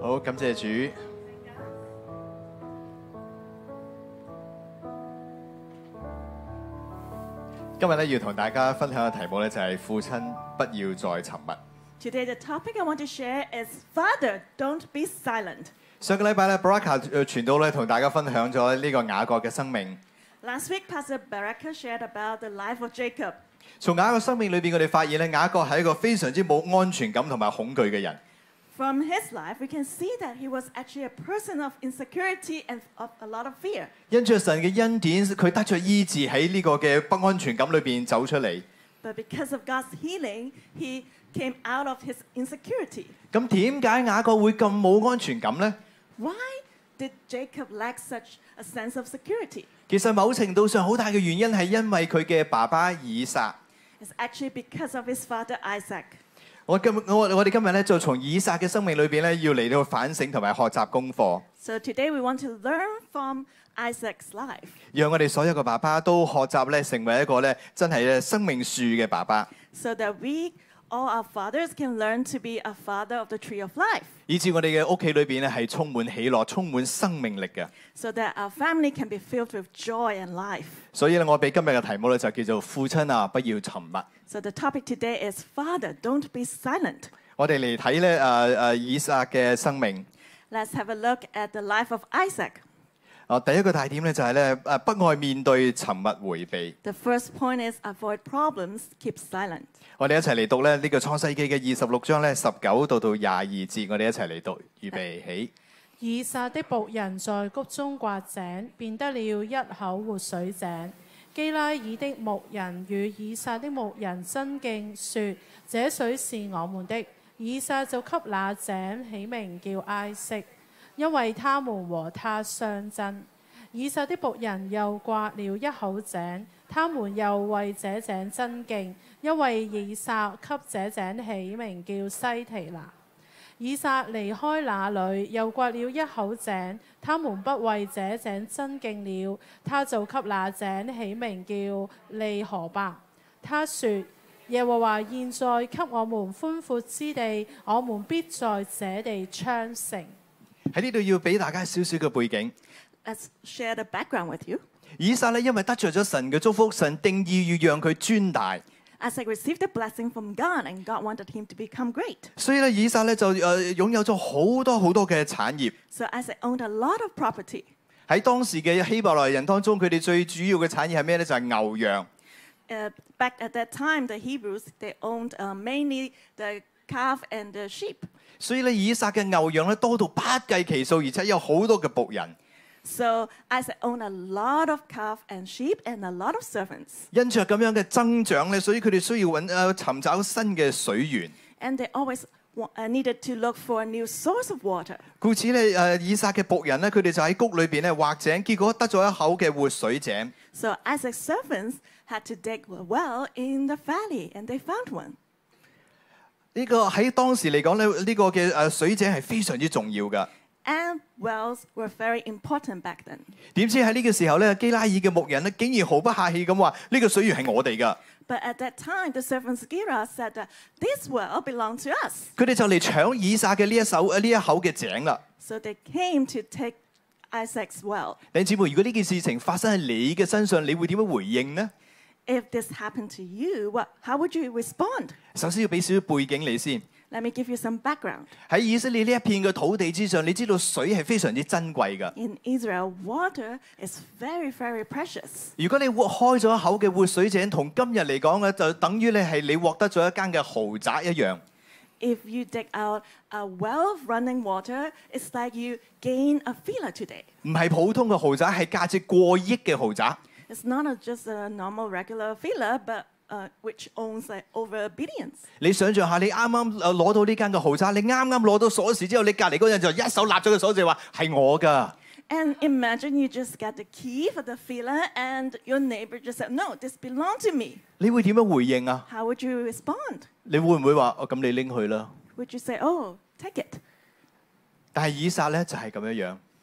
好，感謝主。今日咧要同大家分享嘅題目咧就係父親不要再沉默。 Today the topic I want to share is Father, don't be silent. 上個禮拜咧 Baraka 傳道咧同大家分享咗呢個雅各嘅生命。 Last week, Pastor Baraka shared about the life of Jacob. 從雅各生命裏邊，我哋發現咧雅各係一個非常之冇安全感同埋恐懼嘅人。 From his life, we can see that he was actually a person of insecurity and of a lot of fear. 因着神嘅恩典，佢得着醫治喺呢個嘅不安全感裏邊走出嚟。 But because of God's healing, he came out of his insecurity. 咁點解雅各會咁冇安全感呢？ Why did Jacob lack such a sense of security? 其實某程度上好大嘅原因係因為佢嘅爸爸以撒。 It's actually because of his father Isaac. 我哋今日咧就從以撒嘅生命裏邊咧，要嚟到反省同埋學習功課。 So today we want to learn from Isaac's life. 讓我哋所有嘅爸爸都學習咧，成為一個咧真係咧生命樹嘅爸爸。 So that all our fathers can learn to be a father of the tree of life. 以至我哋嘅屋企裏邊咧係充滿喜樂、充滿生命力嘅。 So that our family can be filled with joy and life. 所以咧，我俾今日嘅題目咧就叫做父親啊，不要沉默。 So the topic today is Father, don't be silent. 我哋嚟睇咧以撒嘅生命。 Let's have a look at the life of Isaac. 第一個大點咧就係咧不愛面對、沉默迴避。 The first point is avoid problems, keep silent. 我哋一齊嚟讀咧呢個創世記嘅26章咧19到22節，我哋一齊嚟讀，預備起。 以撒的僕人在谷中掘井，便得了一口活水井。基拉耳的牧人與以撒的牧人爭競，說：這水是我們的。以撒就給那井起名叫埃色，因為他們和他相爭。以撒的僕人又掘了一口井，他們又為這井爭競，因為以撒給這井起名叫西提拿。以撒離開那裏，又掘了一口井，他們不為這井爭競了，他就給那井起名叫利河伯。他說：耶和華現在給我們寬闊之地，我們必在這地昌盛。 喺呢度要俾大家少少嘅背景。 Let's share the background with you. 以撒咧因為得着咗神嘅祝福，神定義要讓佢尊大。 Isaac received a blessing from God, and God wanted him to become great. 所以咧，以撒咧就擁有咗好多嘅產業。 So Isaac owned a lot of property. 喺當時嘅希伯來人當中，佢哋最主要嘅產業係咩咧？就係牛羊。 Back at that time, the Hebrews, they owned mainly the calf and the sheep. 所以咧，以撒嘅牛羊咧多到不計其數，而且有好多嘅僕人。 So Isaac owned a lot of calf and sheep and a lot of servants. 因着咁樣嘅增長咧，所以佢哋需要尋找新嘅水源。 And they always needed to look for a new source of water. 故此咧，以撒嘅僕人咧，佢哋就喺谷裏邊咧挖井，結果得咗一口嘅活水井。 So Isaac's servants had to dig a well in the valley, and they found one. 呢個喺當時嚟講咧，呢個嘅水井係非常之重要㗎。 And wells were very important back then. 點知喺呢個時候咧，基拉耳嘅牧人咧，竟然毫不客氣咁話：呢個水源係我哋㗎。 But at that time, the servants Gera said that this well belonged to us. 佢哋就嚟搶以撒嘅呢一口嘅井啦。 So they came to take Isaac's well. 弟兄姊妹，如果呢件事情發生喺你嘅身上，你會點樣回應呢？ If this happened to you, how would you respond? 首先要俾少少背景你先。 Let me give you some background. 喺以色列呢一片嘅土地之上，你知道水係非常之珍貴㗎。 In Israel, water is very, very precious. 如果你開咗一口嘅活水井，同今日嚟講咧，就等於你獲得咗一間嘅豪宅一樣。 If you dig out a well of running water, it's like you gain a villa today. 唔係普通嘅豪宅，係價值過億嘅豪宅。 It's not just a normal regular villa, but which owns over billions. 你想象下，你啱啱攞到呢間嘅豪宅，你啱啱攞到鎖匙之後，你隔離嗰人就一手立咗個鎖匙話係我㗎。 And imagine you just got the key for the villa, and your neighbor just said, "No, this belongs to me." 你會點樣回應啊？ How would you respond? 你會唔會話咁你拎去啦？ Would you say, "Oh, take it"? 但係以撒咧就係咁樣樣。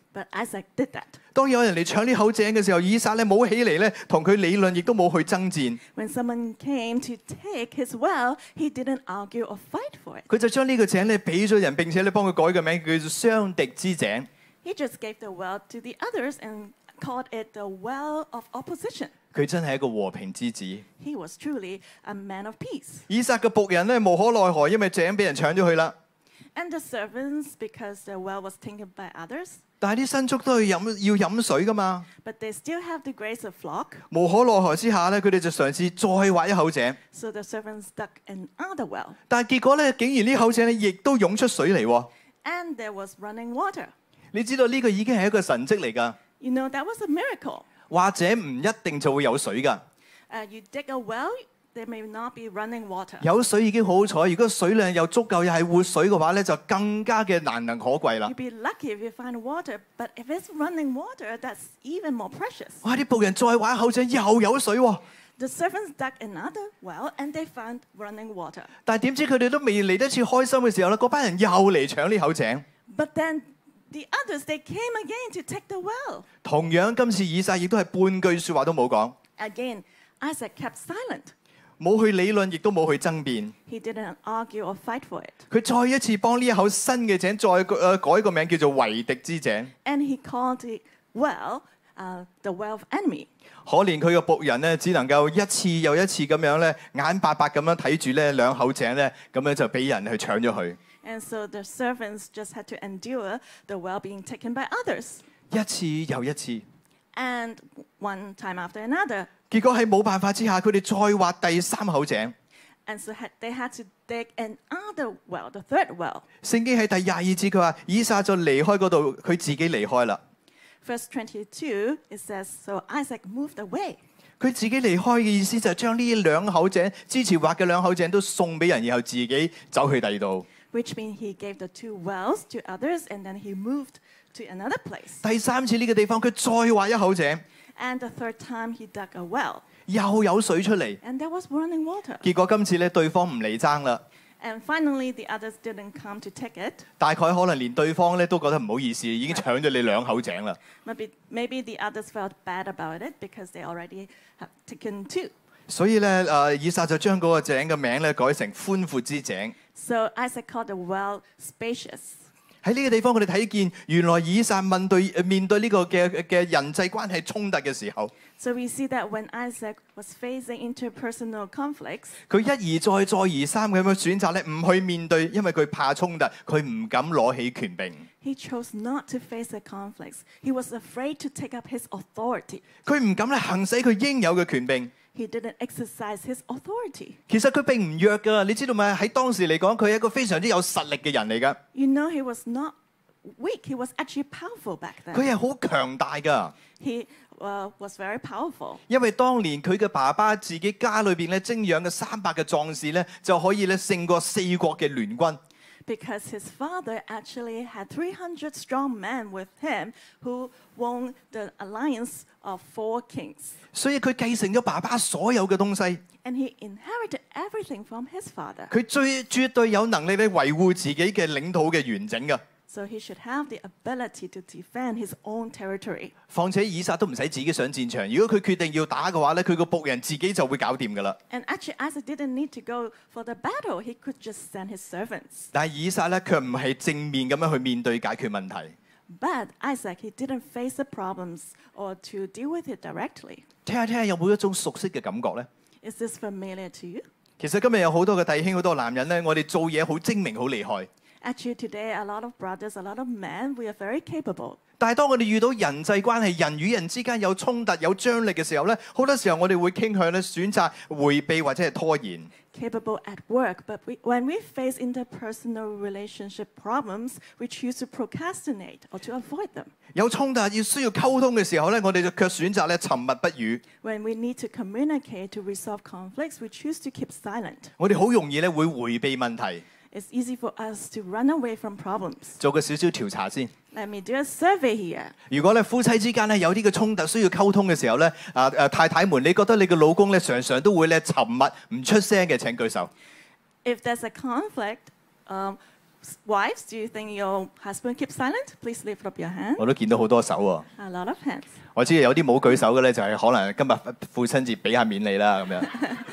But Isaac did that. 當有人嚟搶呢口井嘅時候，以撒咧冇起嚟咧同佢理論，亦都冇去爭戰， When someone came to take his well, he didn't argue or fight for it. 佢就將呢個井咧俾咗人，並且咧幫佢改個名叫做雙敵之井。 He just gave the well to the others and called it the well of opposition. 佢真係一個和平之子。 He was truly a man of peace. 以撒嘅僕人咧無可奈何，因為井俾人搶咗去啦。 And the servants, because the well was taken by others, 但係啲牲畜都要飲水噶嘛， but they still have to graze a flock. 無可奈何之下咧，佢哋就嘗試再挖一口井。 So the servants dug another well. 但係結果咧，竟然呢口井咧亦都湧出水嚟喎。 And there was running water. 你知道呢個已經係一個神蹟嚟㗎， You know, that was a miracle. 或者唔一定就會有水㗎。 You dig a well, there may not be running water. 有水已經好好彩，如果水量又足夠，又係活水嘅話咧，就更加嘅難能可貴啦 You'd。be lucky if you find water, but if it's running water, that's even more precious. 哇！啲僕人再挖一口井又有水喎， The servants dug another well and they found running water. 但係點知佢哋都未嚟得切開心嘅時候咧，嗰班人又嚟搶呢口井。 But then the others, they came again to take the well. 同樣今次以撒亦都係半句説話都冇講， Again, Isaac kept silent. 冇去理論，亦都冇去爭辯。 He didn't argue or fight for it. 佢再一次幫呢一口新嘅井再改個名叫做為敵之井。 And he called the well the well of enemy. 可憐佢嘅僕人呢，只能夠一次又一次咁樣咧，眼白白咁樣睇住呢兩口井咧，咁樣就俾人去搶咗佢。 And so the servants just had to endure the well being taken by others. 一次又一次， And one time after another. 結果喺冇辦法之下，佢哋再挖第三口井。 And so they had to dig another well, the third well. 聖經喺第22節佢話，以撒就離開嗰度，佢自己離開啦。 Verse 22, it says, so Isaac moved away. 佢自己離開嘅意思就係將呢兩口井之前挖嘅兩口井都送俾人，然後自己走去第二度。 Which means he gave the two wells to others and then he moved to another place. 第三次呢個地方，佢再挖一口井， And the third time he dug a well. 又有水出嚟。 And there was running water. 結果今次咧，對方唔嚟爭啦。 And finally, the others didn't come to take it. 大概可能連對方咧都覺得唔好意思，已經搶咗你兩口井啦。 Maybe the others felt bad about it because they already have taken two. 所以咧，以撒就將嗰個井嘅名咧改成寬闊之井。 So Isaac called the well spacious. 喺呢個地方，我哋睇見原來以撒面對呢個嘅人際關係衝突嘅時候， So we see that when Isaac was facing interpersonal conflicts, 佢一而再、再而三咁樣選擇咧唔去面對，因為佢怕衝突，佢唔敢攞起權柄。 he chose not to face the conflicts. He was afraid to take up his authority. 佢唔敢咧行使佢應有嘅權柄。 He didn't exercise his authority. 其實佢並唔弱㗎，你知道嗎？喺當時嚟講，佢係一個非常之有實力嘅人嚟㗎。 You know, he was not weak. He was actually powerful back 佢 then. 係好強大㗎。 He was very powerful. 因為當年佢嘅爸爸自己家裏邊咧精養嘅300嘅壯士咧，就可以咧勝過4國嘅聯軍。 Because his father actually had 300 strong men with him who won the alliance of 4 kings. 所以佢繼承咗爸爸所有嘅東西， And he inherited everything from his father. 佢絕對有能力咧維護自己嘅領土嘅完整㗎。 So he should have the ability to defend his own territory. 況且以撒都唔使自己上戰場，如果佢決定要打嘅話咧，佢個僕人自己就會搞掂㗎啦。 And actually, Isaac didn't need to go for the battle. He could just send his servants. 但係以撒咧卻唔係正面咁樣去面對解決問題。 But Isaac, he didn't face the problems or to deal with it directly. 聽下有冇一種熟悉嘅感覺咧？ Is this familiar to you? 其實今日有好多嘅弟兄、好多男人咧，我哋做嘢好精明、好厲害。 Actually, today, a lot of brothers, a lot of men, we are very capable. 但係當我哋遇到人際關係、人與人之間有衝突、有張力嘅時候咧，好多時候我哋會傾向咧選擇迴避或者係拖延。 Capable at work, but when we face interpersonal relationship problems, we choose to procrastinate or to avoid them. 有衝突需要溝通嘅時候咧，我哋就卻選擇咧沉默不語。 When we need to communicate to resolve conflicts, we choose to keep silent. 我哋好容易咧會迴避問題。 It's easy for us to run away from problems. 做個少少調查先。 Let me do a survey here. 如果咧夫妻之間咧有啲嘅衝突需要溝通嘅時候咧，太太們，你覺得你嘅老公咧常常都會咧沉默唔出聲嘅？請舉手。 If there's a conflict, Wives, do you think your husband keeps silent? Please lift up your hand. 我都見到好多手喎。 A lot of hands. 我知有啲冇舉手嘅咧，就係可能今日父親節俾下面你啦咁樣。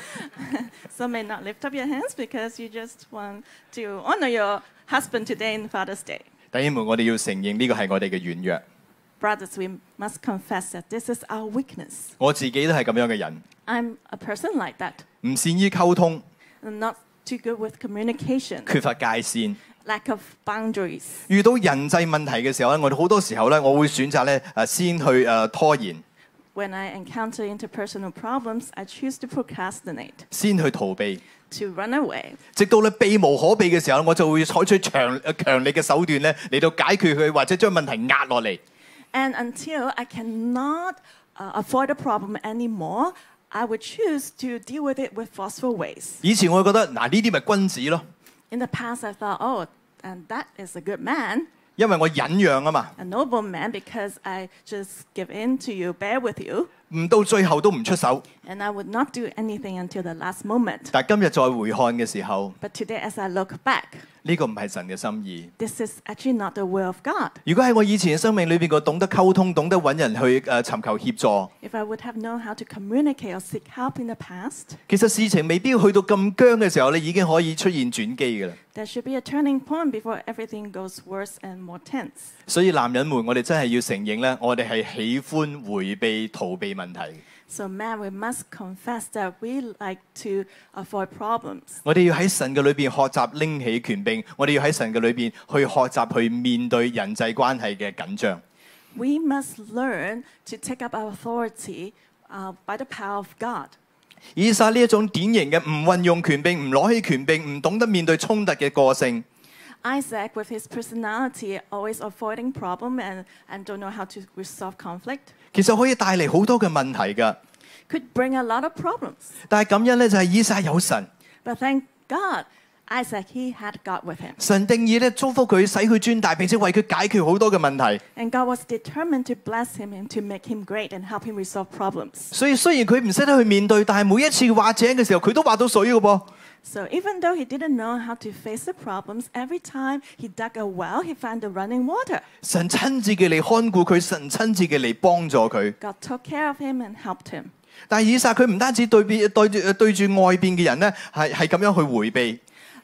Some may not lift up your hands because you just want to honor your husband today in Father's Day. 弟兄們，我哋要承認呢個係我哋嘅軟弱。 Brothers, we must confess that this is our weakness. 我自己都係咁樣嘅人， I'm a person like that. 唔善於溝通， I'm not too good with communication, 缺乏界線。 lack of boundaries. 遇到人際問題嘅時候咧，我哋好多時候咧，我會選擇咧先去拖延， When I encounter interpersonal problems, I choose to procrastinate, 先去逃避， to run away. 直到咧避無可避嘅時候，我就會採取強力嘅手段咧嚟到解決佢，或者將問題壓落嚟。 And until I cannot avoid a problem anymore, I would choose to deal with it with forceful ways. 以前我會覺得嗱呢啲咪君子咯， In the past, I thought, oh, and that is a good man, 因為我忍讓啊嘛， a noble man, because I just give in to you, bear with you, 唔到最後都唔出手。 and I would not do anything until the last moment. 但係今日再回看嘅時候， But today, as I look back, 呢個唔係神嘅心意。 this is actually not the will of God. 如果喺我以前嘅生命裏邊，我懂得溝通，懂得揾人去尋求協助， If I would have known how to communicate or seek help in the past, 其實事情未必要去到咁僵嘅時候，你已經可以出現轉機嘅啦。 there should be a turning point before everything goes worse and more tense. 所以男人們，我哋真係要承認咧，我哋係喜歡迴避、逃避問題。 So, man, we must confess that we like to avoid problems. 我哋要喺神嘅裏邊學習拎起權柄，我哋要喺神嘅裏邊去學習去面對人際關係嘅緊張。 We must learn to take up our authority by the power of God. 以撒呢一種典型嘅唔運用權柄、唔攞起權柄、唔懂得面對衝突嘅個性， Isaac, with his personality, always avoiding problem and don't know how to resolve conflict, 其實可以帶嚟好多嘅問題㗎。 could bring a lot of problems. 但係感恩咧，就係以撒有神， But thank God, Isaac, he had God with him. 神定義咧祝福佢，使佢專大，並且為佢解決好多嘅問題。 And God was determined to bless him and to make him great and help him resolve problems. 所以雖然佢唔識得去面對，但係每一次挖井嘅時候，佢都挖到水嘅噃。 So even though he didn't know how to face the problems, every time he dug a well, he found the running water. 神親自嘅嚟看顧佢，神親自嘅嚟幫助佢。 God took care of him and helped him. 但係以撒佢唔單止對住外邊嘅人咧，係咁樣去迴避。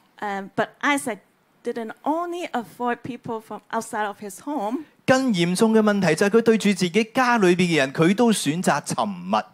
But Isaac didn't only avoid people from outside of his home, 更嚴重嘅問題就係佢對住自己家裏邊嘅人，佢都選擇沉默。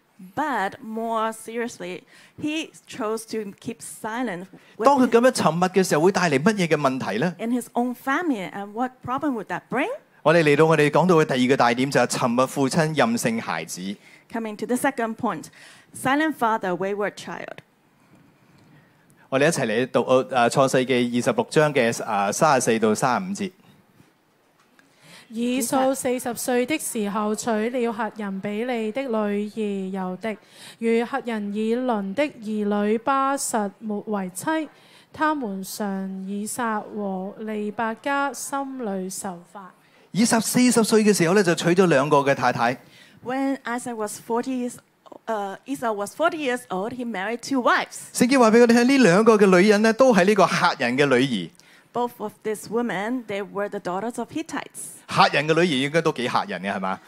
but more seriously, he chose to keep silent 當佢 with 咁樣沉默嘅時候，會帶嚟乜嘢嘅問題呢？ in his own family. And what problem would that bring? 我哋嚟到我哋講到嘅第二個大點就係沉默父親任性孩子。 Coming to the second point, silent father, wayward child. 我哋一齊嚟讀創世記26章嘅34到35節。 以掃40歲的時候，娶了赫人比利的女兒猶狄，與赫人以倫的兒女巴實沒為妻。他們上以撒和利百加心裏受罰。 以撒40歲嘅時候咧，就娶咗兩個嘅太太。 When Isaac was 40 years, Esau was 40 years old, he married 2 wives. 聖經話俾我哋聽，呢兩個嘅女人呢，都係呢個赫人嘅女兒。 Both of these women, they were the daughters of Hittites. 赫人嘅女兒應該都幾嚇人嘅，係嘛？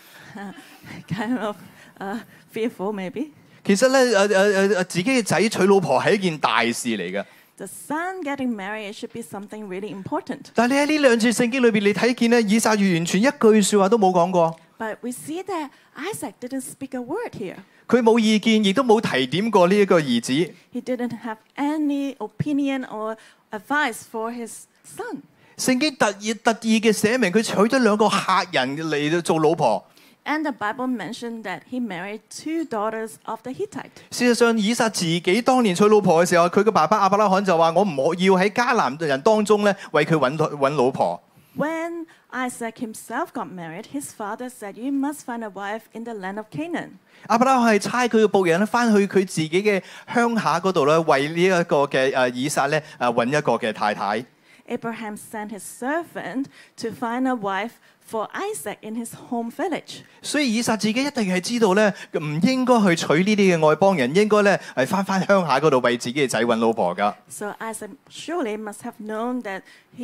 Kind of fearful, maybe. 其實咧自己嘅仔娶老婆係一件大事嚟嘅。 The son getting married should be something really important. 但係你喺呢兩次聖經裏邊，你睇見咧，以撒完全一句説話都冇講過。 But we see that Isaac didn't speak a word here. 佢冇意見，亦都冇提點過呢一個兒子。 He didn't have any opinion or advice for his son. 聖經特意嘅寫明，佢娶咗兩個赫人嚟做老婆。 And the Bible mentioned that he married 2 daughters of the Hittite. 事實上，以撒自己當年娶老婆嘅時候，佢嘅爸爸亞伯拉罕就話：我唔要喺迦南人當中咧，為佢揾老婆。 When Isaac himself got married, his father said, "You must find a wife in the land of Canaan." 亞伯拉罕係差佢嘅僕人咧，翻去佢自己嘅鄉下嗰度咧，為呢一個嘅以撒咧揾一個嘅太太。 Abraham sent his servant to find a wife for Isaac in his home village. 所以以撒自己一定係知道咧，唔應該去娶呢啲嘅外邦人，應該咧係翻鄉下嗰度為自己嘅仔揾老婆㗎。 So Isaac surely must have known that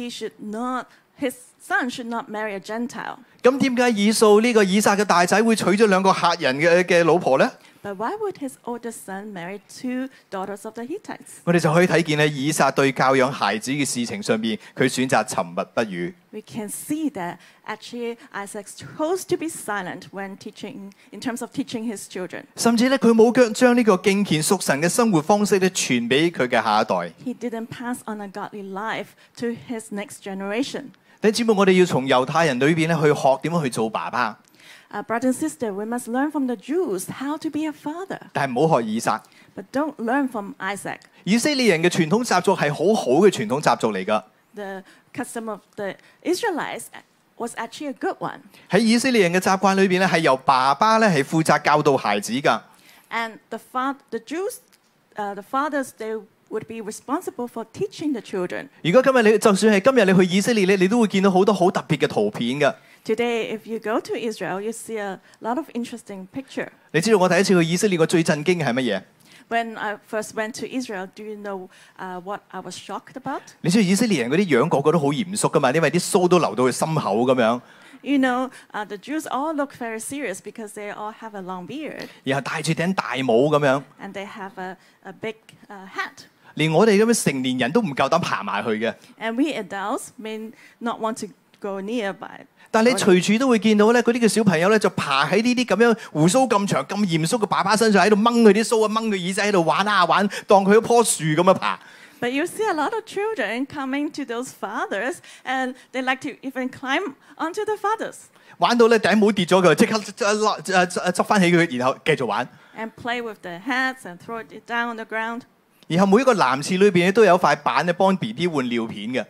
his son should not marry a Gentile. 咁點解以掃呢個以撒嘅大仔會娶咗2個客人嘅老婆咧？ But why would his oldest son marry 2 daughters of the Hittites? 我哋就可以睇見咧，以撒對教養孩子嘅事情上邊，佢選擇沉默不語。 We can see that actually Isaac chose to be silent when teaching, in terms of teaching his children. 甚至咧，佢冇將呢個敬虔屬神嘅生活方式咧傳俾佢嘅下一代。 He didn't pass on a godly life to his next generation. 弟兄姊妹，我哋要從猶太人裏邊咧去學點樣去做爸爸， Brother and sister, we must learn from the Jews how to be a father, 但係唔好學以撒。 but don't learn from Isaac. 以色列人嘅傳統習俗係好好嘅傳統習俗嚟㗎。 The custom of the Israelites was actually a good one. 喺以色列人嘅習慣裏邊咧，係由爸爸咧係負責教導孩子㗎。 And the Jews, the fathers, they would be responsible for teaching the children. 如果今日你就算係今日你去以色列咧，你都會見到好多好特別嘅圖片㗎。 Today, if you go to Israel, you see a lot of interesting picture. 你知道我第一次去以色列，我最震驚嘅係乜嘢？ When I first went to Israel, do you know what I was shocked about? 你知道以色列人嗰啲樣個個都好嚴肅㗎嘛，因為啲須都留到佢心口咁樣， You know, the Jews all look very serious because they all have a long beard 然後戴住頂大帽咁樣， and they have a big hat. 連我哋咁樣成年人都唔夠膽爬埋去嘅。 And we adults may not want to go nearby. 但係你隨處都會見到咧，嗰啲嘅小朋友咧就爬喺呢啲咁樣胡鬚咁長、咁嚴肅嘅爸爸身上，喺度掹佢啲須啊，掹佢耳仔喺度玩啊玩，當佢一棵樹咁樣爬。 But you see a lot of children coming to those fathers and they like to even climb onto the fathers 玩到咧頂帽跌咗佢，即刻執翻起佢，然後繼續玩。 and play with the hats and throw it down on the ground. 然後每一個男廁裏邊咧都有塊板咧幫 BB 換尿片嘅。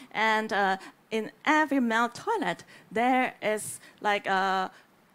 And in every male toilet, there is like a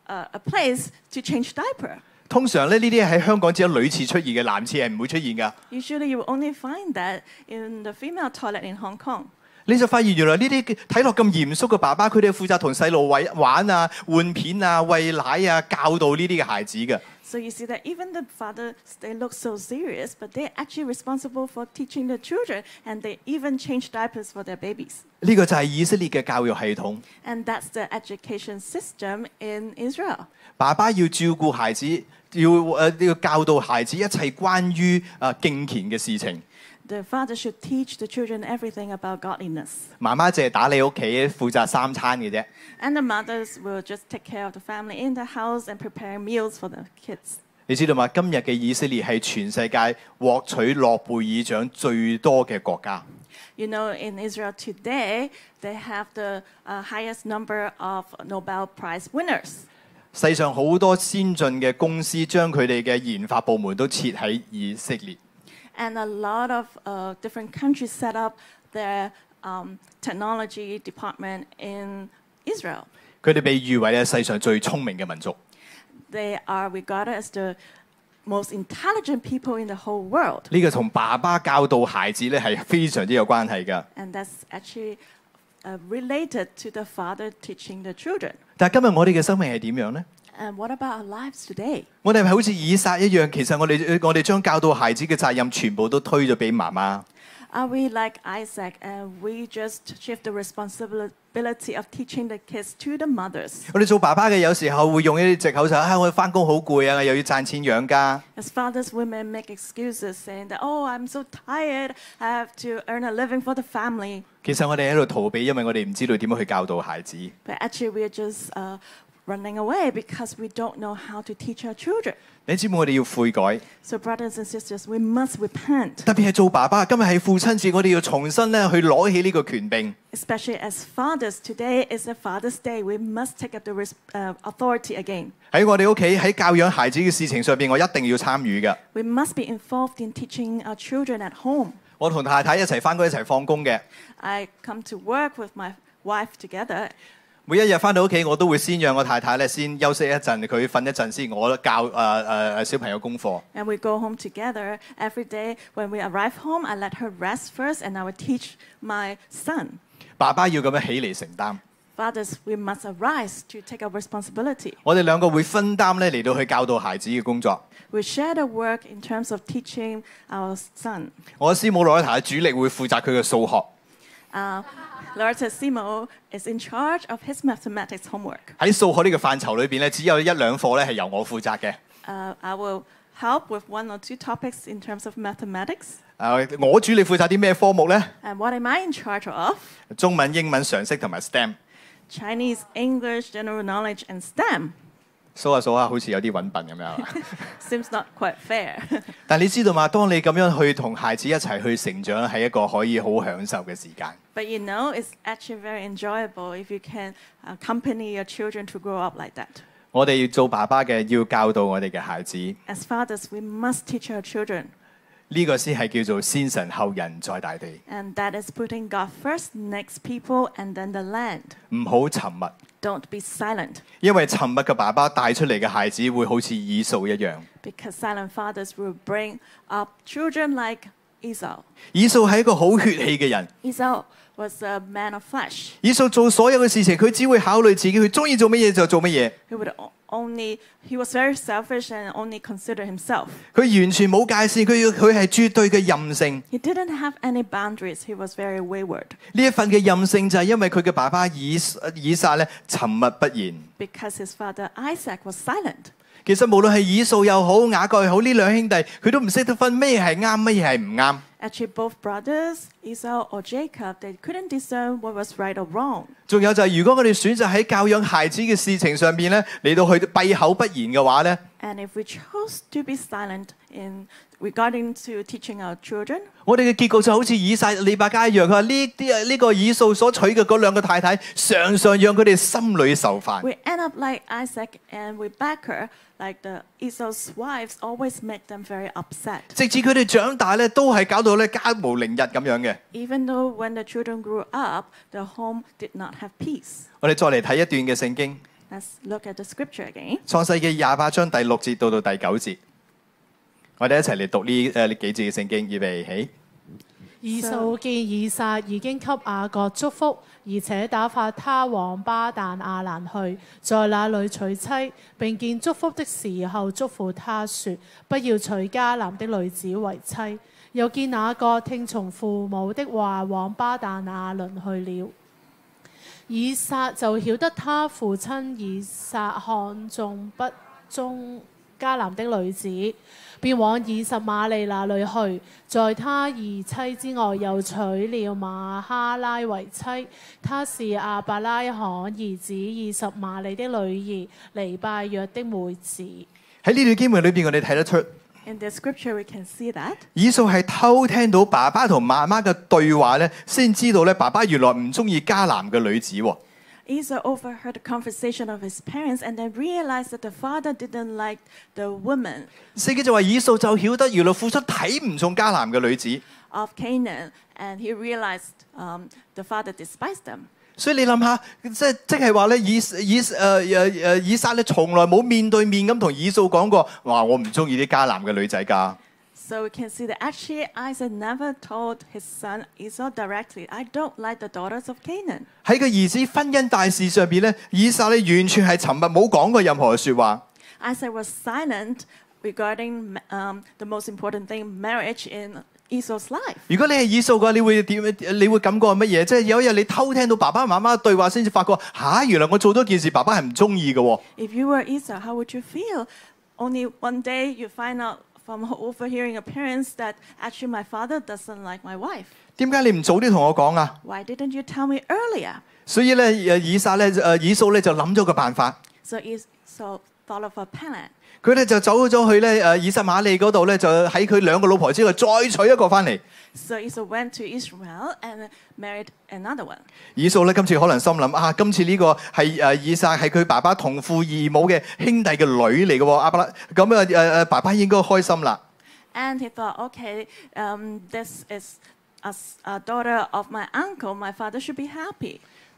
place to change diaper. 通常咧呢啲喺香港只有女廁出現嘅，男廁係唔會出現㗎。 Usually, you will only find that in the female toilet in Hong Kong. 你就發現原來呢啲睇落咁嚴肅嘅爸爸，佢哋係負責同細路玩啊、換片啊、餵奶啊、教導呢啲嘅孩子嘅。 So you see that even the fathers, they look so serious, but they're actually responsible for teaching the children, and they even change diapers for their babies. 呢個就係以色列嘅教育系統。 And that's the education system in Israel. 爸爸要照顧孩子，要教導孩子一切關於敬虔嘅事情。 The father should teach the children everything about godliness. 媽媽淨係打理屋企，負責3餐嘅啫。 And the mothers will just take care of the family in the house and prepare meals for the kids. 你知道嗎？今日嘅以色列係全世界獲取諾貝爾獎最多嘅國家。 You know, in Israel today, they have the highest number of Nobel Prize winners. 世上好多先進嘅公司將佢哋嘅研發部門都設喺以色列。 And a lot of different countries set up their technology department in Israel. 佢哋被譽為咧世上最聰明嘅民族。 They are regarded as the most intelligent people in the whole world. 呢個同爸爸教導孩子咧係非常之有關係㗎。 And that's actually related to the father teaching the children. 但係今日我哋嘅生命係點樣呢？ And what about our lives today? 我哋係咪好似以撒一樣？其實我哋將教導孩子嘅責任全部都推咗俾媽媽。 Are we like Isaac and we just shift the responsibility of teaching the kids to the mothers? 我哋做爸爸嘅有時候會用一啲藉口就係我翻工好攰啊，又要賺錢養家。 As fathers, women make excuses saying that, oh, I'm so tired, I have to earn a living for the family. 其實我哋喺度逃避，因為我哋唔知道點樣去教導孩子。 But actually, we're just running away because we don't know how to teach our children. 你知唔知我哋要悔改？ So brothers and sisters, we must repent. 特別係做爸爸，今日係父親節，我哋要重新咧去攞起呢個權柄。 Especially as fathers, today is a Father's Day. We must take up the authority again. 喺我哋屋企喺教養孩子嘅事情上邊，我一定要參與㗎。 We must be involved in teaching our children at home. 我同太太一齊翻工一齊放工嘅。 I come to work with my wife together. 每一日翻到屋企，我都會先讓我太太咧先休息一陣，佢瞓一陣先，我教小朋友功課。 And we go home together every day. When we arrive home, I let her rest first, and I will teach my son. 爸爸要咁樣起嚟承擔。 Fathers, we must arise to take our responsibility. 我哋兩個會分擔咧嚟到去教導孩子嘅工作。 We share the work in terms of teaching our son. 我師母羅一太主力會負責佢嘅數學。 Loretta Simo is in charge of his mathematics homework. 喺數學呢個範疇裏邊咧，只有一兩課咧係由我負責嘅。 I will help with 1 or 2 topics in terms of mathematics. 我主力負責啲咩科目呢？ And what am I in charge of? 中文、英文、常識同埋 STEM。 Chinese, English, general knowledge, and STEM. 數下數下，好似有啲揾笨咁樣。 Seems not quite fair. 但你知道嘛？當你咁樣去同孩子一齊去成長，係一個可以好享受嘅時間。 But you know, it's actually very enjoyable if you can accompany your children to grow up like that. 我哋要做爸爸嘅，要教導我哋嘅孩子， As fathers, we must teach our children. 呢個先係叫做先神後人在大地。 And that is putting God first, next people, and then the land. 唔好沉默， Don't be silent, 因為沉默嘅爸爸帶出嚟嘅孩子會好似以掃一樣。 because silent fathers will bring up children like Esau. 以掃係一個好血氣嘅人。 Esau was a man of flesh. 以掃做所有嘅事情，佢只會考慮自己，佢中意做乜嘢就做乜嘢。 He was very selfish and only considered himself. 佢完全冇界線，佢係絕對嘅任性。 He didn't have any boundaries. He was very wayward. 呢一份嘅任性就係因為佢嘅爸爸以撒咧沉默不言。 Because his father Isaac was silent. 其實無論係以掃又好，雅各又好，呢兩兄弟佢都唔識得分咩係啱，乜嘢係唔啱。 Actually, both brothers, Esau or Jacob, they couldn't discern what was right or wrong. 仲有就係如果我哋選擇喺教養孩子嘅事情上邊咧嚟到去閉口不言嘅話咧， And if we chose to be silent in regarding to teaching our children, 我哋嘅結局就好似以撒利百加一樣。佢話呢個以掃所娶嘅嗰兩個太太，常常讓佢哋心裏受煩。 we end up like Isaac and Rebekah, like the Esau's wives, always make them very upset. 直至佢哋長大咧，都係搞到咧家無寧日咁樣嘅。 Even though when the children grew up, the home did not have peace. 我哋再嚟睇一段嘅聖經， Let's look at the scripture again. 創世記28章第6節到到第9節，我哋一齊嚟讀呢幾節嘅聖經，預備起。 以掃見以撒已經給雅各祝福，而且打發他往巴旦亞蘭去，在那裏娶妻，並見祝福的時候囑咐他說：不要娶迦南的女子為妻。又見雅各聽從父母的話，往巴旦亞倫去了。以撒就曉得他父親以撒看重不忠迦南的女子，便往以實瑪利那裏去，在他二妻之外又娶了瑪哈拉為妻。她是亞伯拉罕兒子以實瑪利的女兒，尼拜約的妹子。 喺呢段經文裏邊，我哋睇得出 In the scripture, we can see that 以掃係偷聽到爸爸同媽媽嘅對話咧，先知道咧爸爸原來唔中意迦南嘅女子喎。 Esau overheard the conversation of his parents and then realized that the father didn't like the woman 聖經就話以掃就曉得原來父親睇唔中迦南嘅女子， of Canaan, and he realized the father despised them. 所以你諗下，即係話咧，以撒咧從來冇面對面咁同以掃講過，話我唔中意啲迦南嘅女仔㗎。 So we can see that actually Isaac never told his son Esau directly, I don't like the daughters of Canaan. 喺佢兒子婚姻大事上邊咧，以撒咧完全係沉默，冇講過任何嘅説話。 Isaac was silent regarding the most important thing, marriage in Esau's life. 如果你係以掃嘅話，你會點？你會感覺係乜嘢？即係有一日你偷聽到爸爸媽媽對話，先至發覺原來我做咗件事，爸爸係唔中意嘅喎。 If you were Esau, how would you feel? Only one day you find out from overhearing your parents that actually my father doesn't like my wife. 點解你唔早啲同我講啊？ Why didn't you tell me earlier? 所以咧，以掃咧就諗咗個辦法， So Esau thought of a plan. 佢咧就走咗去咧以實瑪利嗰度咧，就喺佢兩個老婆之外再娶一個翻嚟。 So Esau went to Israel and married another one. 以掃咧今次可能心諗今次呢個係以撒係佢爸爸同父異母嘅兄弟嘅女嚟嘅喎，咁爸爸應該開心啦。 And he thought, okay, this is a daughter of my uncle. My father should be happy.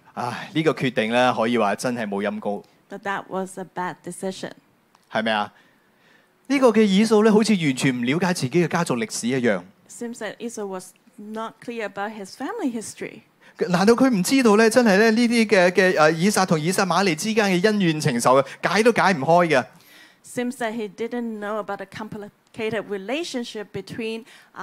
唉，呢個決定咧可以話真係冇陰功， But that was a bad decision. 係咪啊？呢個嘅以掃咧，好似完全唔了解自己嘅家族歷史一樣。 It seems that Esau was not clear about his family history. 難道佢唔知道咧？真係咧呢啲嘅以撒同以撒瑪利之間嘅恩怨情仇，解都解唔開嘅。 Seems that he didn't know about the complicated relationship between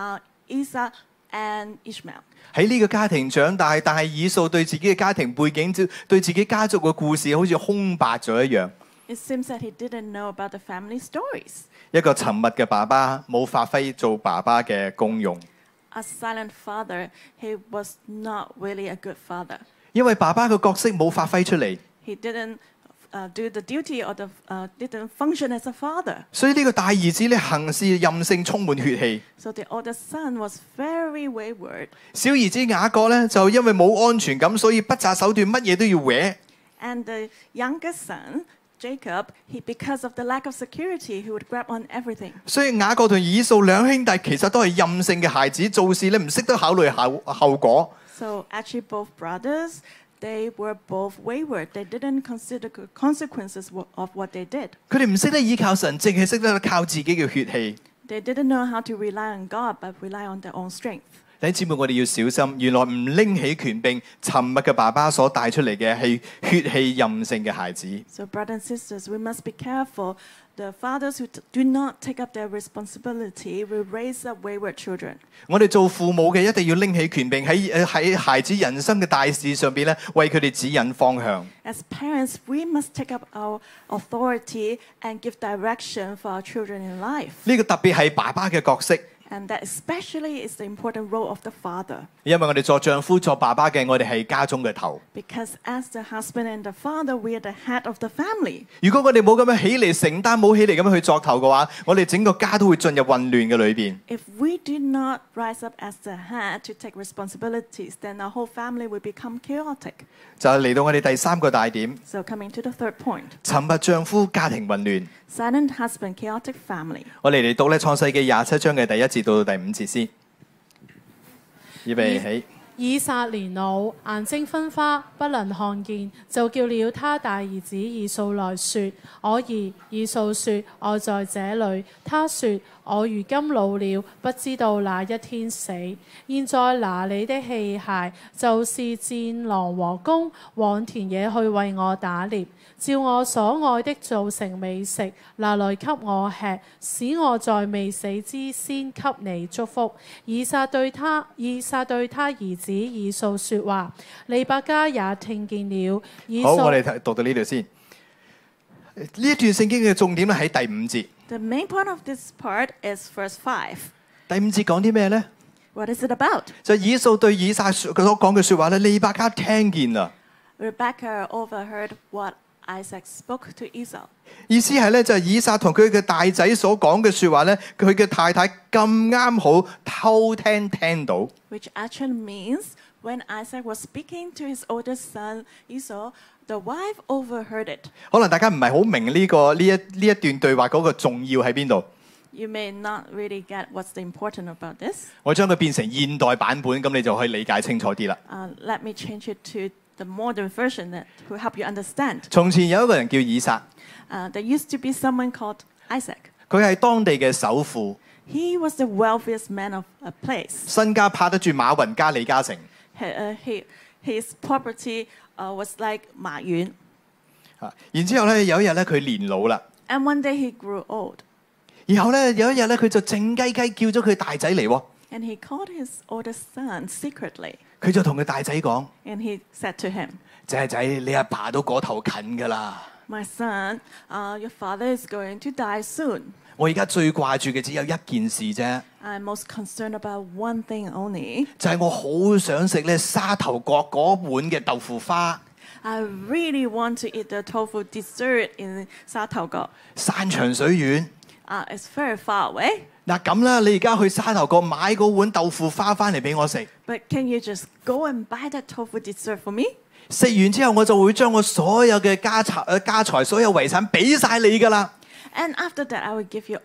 Esau and Ishmael. 喺呢個家庭長大，但係以掃對自己嘅家庭背景、對自己家族嘅故事，好似空白咗一樣。 It seems that he didn't know about the family stories. 一個沉默嘅爸爸，冇發揮做爸爸嘅功用。 A silent father, he was not really a good father. 因為爸爸嘅角色冇發揮出嚟， He didn't do the duty or didn't function as a father. 所以呢個大兒子咧行事任性，充滿血氣。 So the oldest son was very wayward. 小兒子雅各咧就因為冇安全感，所以不擇手段，乜嘢都要搲。 And the youngest son, Jacob, because of the lack of security, he would grab on everything. 所以雅各同以掃兩兄弟其實都係任性嘅孩子，做事咧唔識得考慮後果。 So actually both brothers, they were both wayward. They didn't consider the consequences of what they did. 佢哋唔識得依靠神，淨係識得靠自己嘅血氣。 They didn't know how to rely on God, but rely on their own strength. 弟兄姊妹，我哋要小心，原來唔拎起權柄，沉默嘅爸爸所帶出嚟嘅係血氣任性嘅孩子。 So brothers and sisters, we must be careful. The fathers who do not take up their responsibility will raise up wayward children. 我哋做父母嘅一定要拎起權柄，喺孩子人生嘅大事上邊咧，為佢哋指引方向。 As parents, we must take up our authority and give direction for our children in life. 呢個特別係爸爸嘅角色， And that especially is the important role of the father. 因為我哋作丈夫、作爸爸嘅，我哋係家中嘅頭。 Because as the husband and the father, we are the head of the family. 如果我哋冇咁樣起嚟承擔，冇起嚟咁樣去作頭嘅話，我哋整個家都會進入混亂嘅裏邊。 If we do not rise up as the head to take responsibilities, then our whole family will become chaotic. 就係嚟到我哋第三個大點， So coming to the third point, 沉默丈夫家庭混亂。 silent husband, chaotic family. 我哋嚟讀咧創世記27章嘅第1節到第5節先。預備起。 以撒年老，眼睛昏花，不能看見，就叫了他大兒子以掃來說：我兒。以掃說：我在這裏。他說：我如今老了，不知道哪一天死。現在拿你的器械，就是戰狼和弓，往田野去為我打獵，照我所愛的做成美食，拿來給我吃，使我在未死之先給你祝福。以撒對他兒子以掃說話，利百加也聽見了。 好，我哋讀到呢度先。呢一段聖經嘅重點咧喺第5節。 The main point of this part is verse 5. 第5節講啲咩呢？ What is it about? 就以掃對以撒所講嘅説話咧，利百加聽見啦。 Rebekah overheard what Isaac spoke to Esau. 意思係咧，就係以撒同佢嘅大仔所講嘅説話咧，佢嘅太太咁啱好偷聽到。 Which actually means when Isaac was speaking to his oldest son Esau, the wife overheard it. 可能大家唔係好明呢一段對話嗰個重要喺邊度。 You may not really get what's the important about this. 我將佢變成現代版本，咁你就可以理解清楚啲啦。 Let me change it to the modern version that will help you understand. 從前有一個人叫以撒， There used to be someone called Isaac. 佢係當地嘅首富， He was the wealthiest man of a place. 身家拍得住馬雲加李嘉誠。 His property was like 馬雲. 然之後咧，有一日咧，佢年老啦。 And one day he grew old. 然後咧，有一日咧，佢就靜雞雞叫咗佢大仔嚟喎。 And he called his oldest son secretly. 佢就同佢大仔講： And he said to him, 仔仔，你阿爸都嗰頭近㗎啦。 My son, your father is going to die soon. 我而家最掛住嘅只有一件事啫， I'm most concerned about one thing only. 就係我好想食咧沙頭角嗰碗嘅豆腐花。 I really want to eat the tofu dessert in 沙頭角. 山長水遠。 It's very far away. 嗱咁啦，你而家去沙頭角買嗰碗豆腐花翻嚟俾我食。 But can you just go and buy that tofu dessert for me? 食完之後，我就會將我所有嘅家財、所有遺產俾晒你㗎啦。 And after that, I will give you all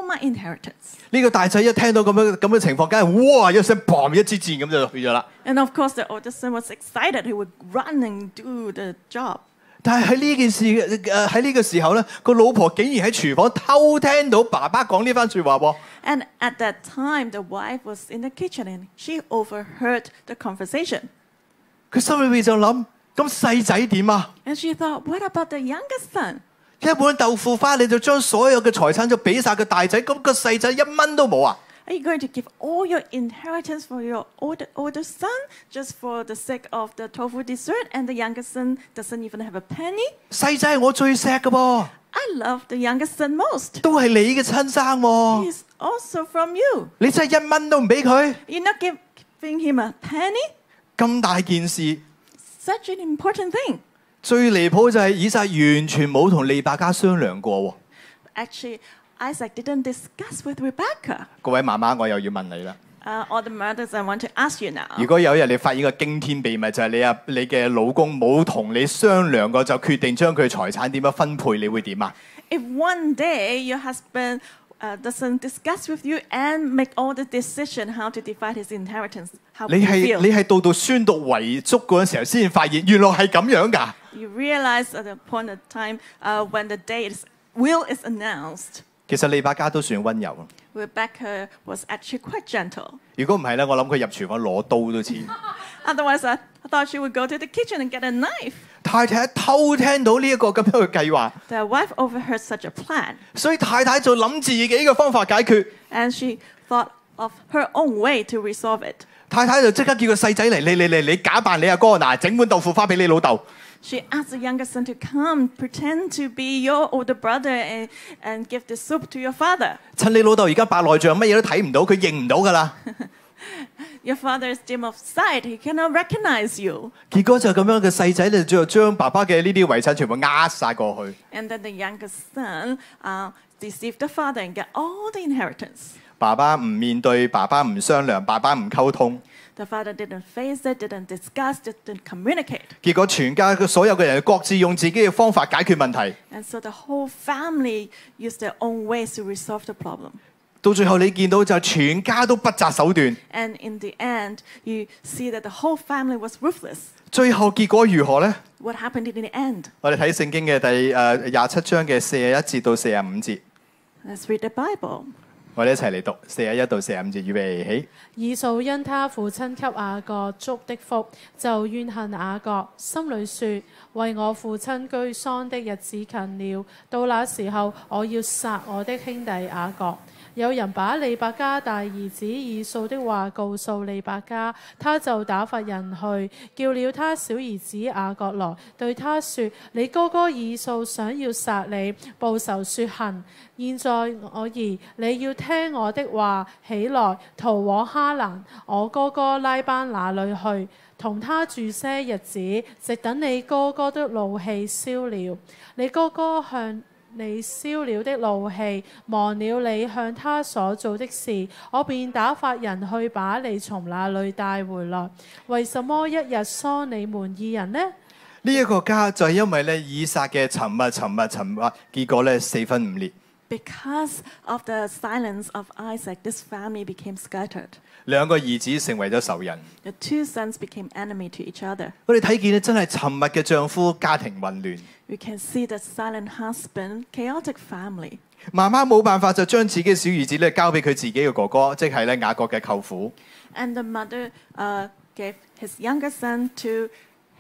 my inheritance. 呢個大仔一聽到咁嘅情況，梗係哇一聲砰一支箭咁就去咗啦。 And of course, the older son was excited. He would run and do the job. 但係喺呢件事喺呢個時候咧，個老婆竟然喺廚房偷聽到爸爸講呢番説話喎。 And at that time, the wife was in the kitchen and she overheard the conversation. 佢心裏邊就諗：咁細仔點啊？ And she thought, what about the youngest son? 一碗豆腐花你就將所有嘅財產就俾晒個大仔，咁個細仔一蚊都冇啊！ Are you going to give all your inheritance for your older son just for the sake of the tofu dessert, and the youngest son doesn't even have a penny? 細仔係我最錫嘅噃， I love the youngest son most. 都係你嘅親生喎。 He's also from you. 你真係一蚊都唔俾佢？ You're not giving him a penny? 咁大件事， Such an important thing. 最離譜就係以撒完全冇同利百加商量過喎。 Actually, Isaac didn't discuss with Rebecca. 各位媽媽，我又要問你啦。 All the mothers, I want to ask you now. 如果有一日你發現個驚天秘密，就係你嘅老公冇同你商量過，就決定將佢財產點樣分配，你會點啊？ If one day your husband doesn't discuss with you and make all the decision how to divide his inheritance, how would 你 you 係 feel? 你係到宣讀遺囑嗰陣時候先發現，原來係咁樣㗎。 You realize at the point of time when the will is announced. 其實利百加都算温柔。 Rebecca was actually quite gentle. 如果唔係咧，我諗佢入廚房攞刀都似。 Otherwise, I thought she would go to the kitchen and get a knife. 太太偷聽到呢一個咁樣嘅計劃， The wife overheard such a plan, 所以太太就諗自己嘅方法解決。 and she thought of her own way to resolve it. 太太就即刻叫個細仔嚟，你假扮你阿哥，嗱，整碗豆腐花俾你老豆。 She asked the youngest son to come, pretend to be your older brother, and give the soup to your father. 趁你老豆而家白內障，乜嘢都睇唔到，佢認唔到㗎啦。 Your father is dim of sight; he cannot recognize you. 結果就咁樣嘅細仔咧，就將爸爸嘅呢啲遺產全部呃晒過去。 And then the youngest son deceived the father and get all the inheritance. 爸爸唔面對，爸爸唔商量，爸爸唔溝通， The father didn't face it, didn't discuss, didn't communicate. 結果全家嘅所有嘅人各自用自己嘅方法解決問題。 And so the whole family used their own ways to resolve the problem. 到最後你見到就全家都不擇手段。 And in the end, you see that the whole family was ruthless. 最後結果如何呢？ What happened in the end? 我哋睇聖經嘅第27章嘅41節到45節， Let's read the Bible. 我哋一齊嚟讀41到45節，預備起。 以掃因他父親給雅各祝的福，就怨恨雅各，心裏說：為我父親居喪的日子近了，到那時候我要殺我的兄弟雅各。有人把利百加大兒子以掃的話告訴利百加，他就打發人去，叫了他小兒子雅各來，對他說：你哥哥以掃想要殺你，報仇雪恨。現在我兒，你要聽我的話，起來逃往哈蘭，我哥哥拉班那裏去，同他住些日子，直等你哥哥的怒氣消了。你哥哥向你消了的怒氣，忘了你向他所做的事，我便打發人去把你從那裏帶回來。為什麼一日喪你們二人呢？ 呢一個家就係因為咧以撒嘅沉默，結果咧四分五裂。 Because of the silence of Isaac, this family became scattered. 兩個兒子成為咗仇人。 The two sons became enemy to each other. 我哋睇見咧真係沉默嘅丈夫，家庭混亂。 We can see the silent husband, chaotic family. 媽媽冇辦法就將自己嘅小兒子咧交俾佢自己嘅哥哥，即係咧雅各嘅舅父。 And the mother gave his younger son to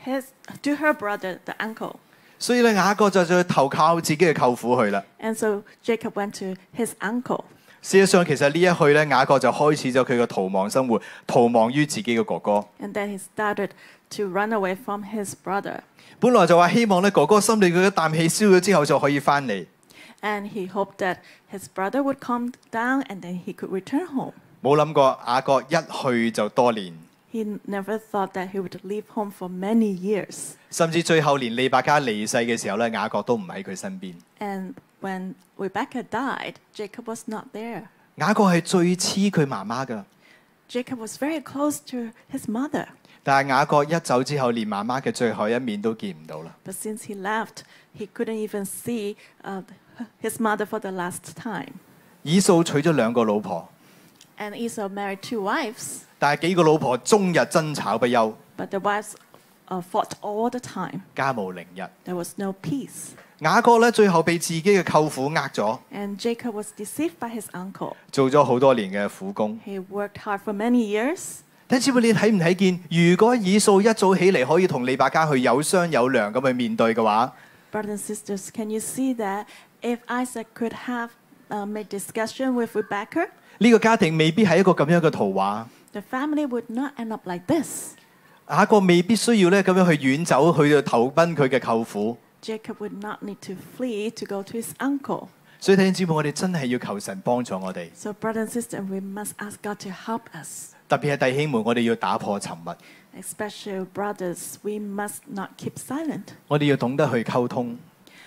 her brother, the uncle. 所以咧雅各就投靠自己嘅舅父去啦。 And so Jacob went to his uncle. 事實上，其實呢一去咧，雅各就開始咗佢嘅逃亡生活，逃亡於自己嘅哥哥。 And then he started to run away from his brother. 本來就話希望咧哥哥心裏佢一啖氣消咗之後就可以翻嚟， And he hoped that his brother would calm down and then he could return home. 冇諗過雅各一去就多年， He never thought that he would leave home for many years. 甚至最後連利百加離世嘅時候咧，雅各都唔喺佢身邊。 And when Rebecca died, Jacob was not there. 雅各係最黐佢媽媽噶， Jacob was very close to his mother. 但係雅各一走之後，連媽媽嘅最後一面都見唔到啦。 But since he left, he couldn't even see his mother for the last time. 以掃娶咗2個老婆， And Esau married 2 wives, 但係幾個老婆終日爭吵不休， but the wives fought all the time. 家無寧日。 There was no peace. 雅各咧最後被自己嘅舅父呃咗， And Jacob was deceived by his uncle. 做咗好多年嘅苦工。 He worked hard for many years. 弟兄姊妹，你睇唔睇見？如果以掃一早起嚟可以同利百加去有商有量咁去面對嘅話， Brothers and sisters, can you see that if Isaac could have made discussion with Rebekah, 呢個家庭未必係一個咁樣嘅圖畫。 the family would not end up like this. 雅各未必需要咧咁樣去遠走去投奔佢嘅舅父。 Jacob would not need to flee to go to his uncle. 所以弟兄姊妹，我哋真係要求神幫助我哋， So, brothers and sisters, we must ask God to help us. 特別係弟兄們，我哋要打破沉默， Especially brothers, we must not keep silent. 我哋要懂得去溝通，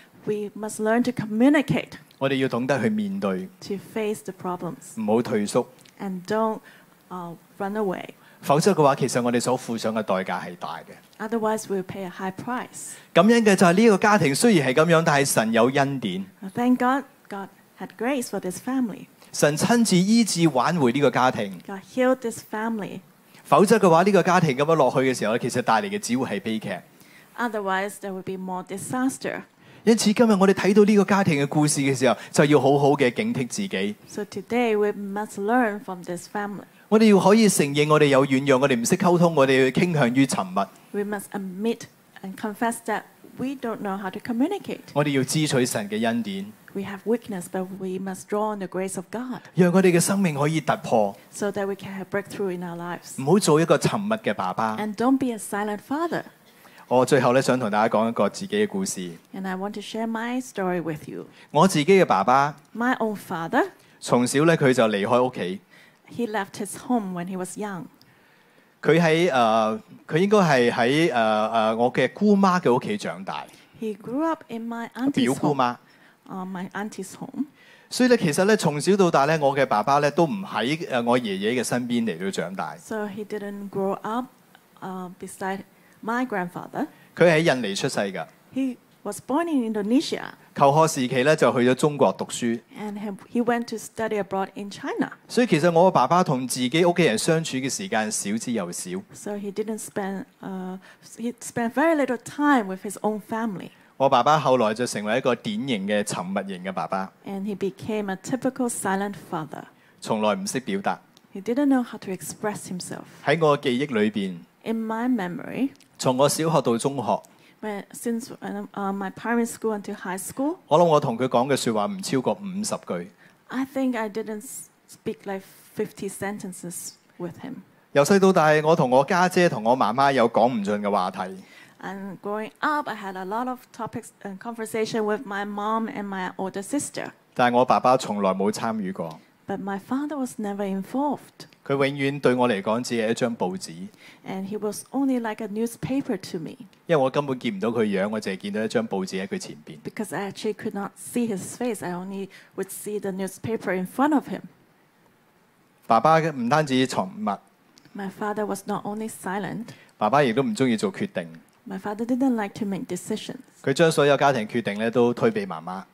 We must learn to communicate, 我哋要懂得去面對， to face the problems, 唔好退縮。 and don't run away. 否則嘅話，其實我哋所付上嘅代價係大嘅。 Otherwise, we'll pay a high price. 感恩嘅就係呢個家庭雖然係咁樣，但係神有恩典， Thank God, God had grace for this family. 神親自醫治挽回呢個家庭。 God healed this family. 否則嘅話，呢個家庭咁樣落去嘅時候咧，其實帶嚟嘅只會係悲劇。 Otherwise, there will be more disaster. 因此今日我哋睇到呢個家庭嘅故事嘅時候，就要好好嘅警惕自己。 So today, we must learn from this family. 我哋要可以承認我哋有軟弱，我哋唔識溝通，我哋要傾向於沉默。 We must admit and confess that we don't know how to communicate. 我哋要支取神嘅恩典， We have weakness, but we must draw on the grace of God 讓我哋嘅生命可以突破， so that we can have breakthrough in our lives. 唔好做一個沉默嘅爸爸。 And don't be a silent father. 我最後咧想同大家講一個自己嘅故事。 And I want to share my story with you. 我自己嘅爸爸 My own father, 從小咧佢就離開屋企， he left his home when he was young. 佢應該係喺我嘅姑媽嘅屋企長大， He grew up in my 表 auntie's 姑 home. 媽。 My auntie's home. 所以咧，其實咧從小到大咧，我嘅爸爸咧都唔喺我爺爺嘅身邊嚟到長大。 So he didn't grow up beside my grandfather. 佢係喺印尼出世㗎。 He was born in Indonesia, 求學時期咧就去咗中國讀書。 and he went to study abroad in China. 所以其實我嘅爸爸同自己屋企人相處嘅時間少之又少。 So he spent very little time with his own family. 我爸爸後來就成為一個典型嘅沉默型嘅爸爸， And he became a typical silent father. 從來唔識表達。 He didn't know how to express himself. 喺我嘅記憶裏邊， In my memory, 從我小學到中學， since my primary school until high school, 我諗我同佢講嘅説話唔超過50句。 I think I didn't speak like 50 sentences with him. 由細到大，我同我家姐同我媽媽有講唔盡嘅話題。 And growing up, I had a lot of topics and conversation with my mom and my older sister. 但係我爸爸從來冇參與過， But my father was never involved. 佢永遠對我嚟講只係一張報紙， And he was only like a newspaper to me 因為我根本見唔到佢樣，我淨係見到一張報紙喺佢前邊。 because I actually could not see his face. I only would see the newspaper in front of him. 爸爸唔單止沉默， My father was not only silent, 爸爸亦都唔中意做決定。 my father didn't like to make decisions. 佢將所有家庭決定咧都推俾媽媽。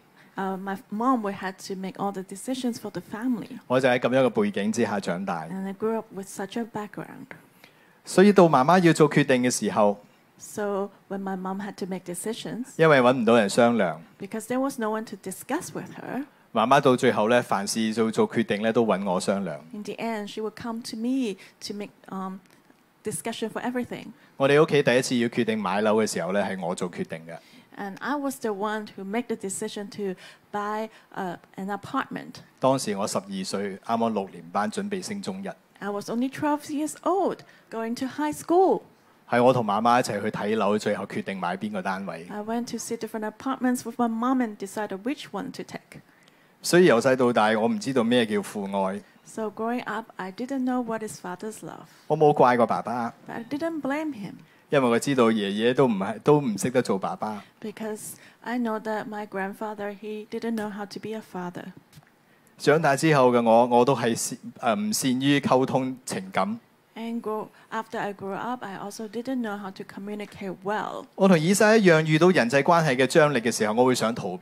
My mom would have to make all the decisions for the family. 我就喺咁樣嘅背景之下長大， And I grew up with such a background. 所以到媽媽要做決定嘅時候， So when my mom had to make decisions, 因為揾唔到人商量， because there was no one to discuss with her, 媽媽到最後咧凡事做決定咧都揾我商量。 in the end, she would come to me to make discussion for everything. 我哋屋企第一次要決定買樓嘅時候咧，係我做決定嘅。 And I was the one who made the decision to buy an apartment. 當時我12歲，啱啱6年班，準備升中一。 I was only 12 years old, going to high school. 係我同媽媽一齊去睇樓，最後決定買邊個單位。 I went to see different apartments with my mom and decided which one to take. 所以由細到大，我唔知道咩叫父愛， So growing up, I didn't know what is father's love. 我冇怪過爸爸， But I didn't blame him 因為我知道爺爺都唔識得做爸爸。 because I know that my grandfather, he didn't know how to be a father. 長大之後嘅我都係唔善於溝通情感。 And after I grew up, I also didn't know how to communicate well. 我同以撒一樣，遇到人際關係嘅張力嘅時候，我會想逃避。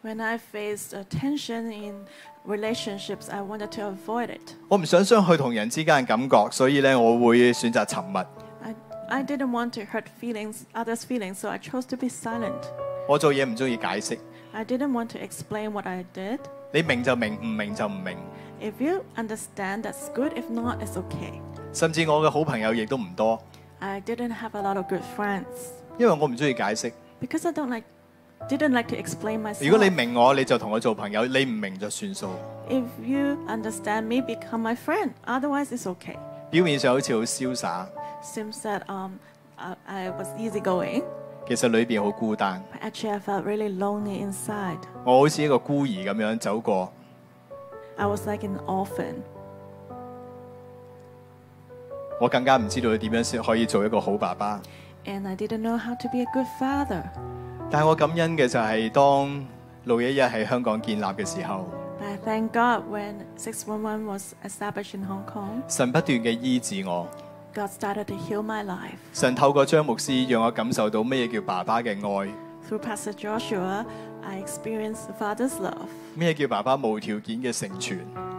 When I faced tension in relationships, I wanted to avoid it. 我唔想傷害同人之間嘅感覺，所以咧我會選擇沉默。 I didn't want to hurt others' feelings, so I chose to be silent. 我做嘢唔中意解釋， I didn't want to explain what I did. 你明就明，唔明就唔明。 If you understand, that's good. If not, it's okay. 甚至我嘅好朋友亦都唔多， I didn't have a lot of good friends 因為我唔中意解釋。 because I didn't like to explain 如果你 myself. 明我，你就同我做朋友；你唔明就算數。 If you understand me, become my friend. Otherwise, it's okay. 表面上好似好瀟灑， Seems that I was easygoing, 其實裏邊好孤單。 but actually I felt really lonely inside. 我好似一個孤兒咁樣走過， I was like an orphan. 我更加唔知道點樣先可以做一個好爸爸。 And I didn't know how to be a good father. 但係我感恩嘅就係當611喺香港建立嘅時候， But I thank God when 611 was established in Hong Kong, 神不斷嘅醫治我。 God started to heal my life. 神透過張牧師讓我感受到咩叫爸爸嘅愛， Through Pastor Joshua, I experienced the Father's love, 咩叫爸爸無條件嘅成全。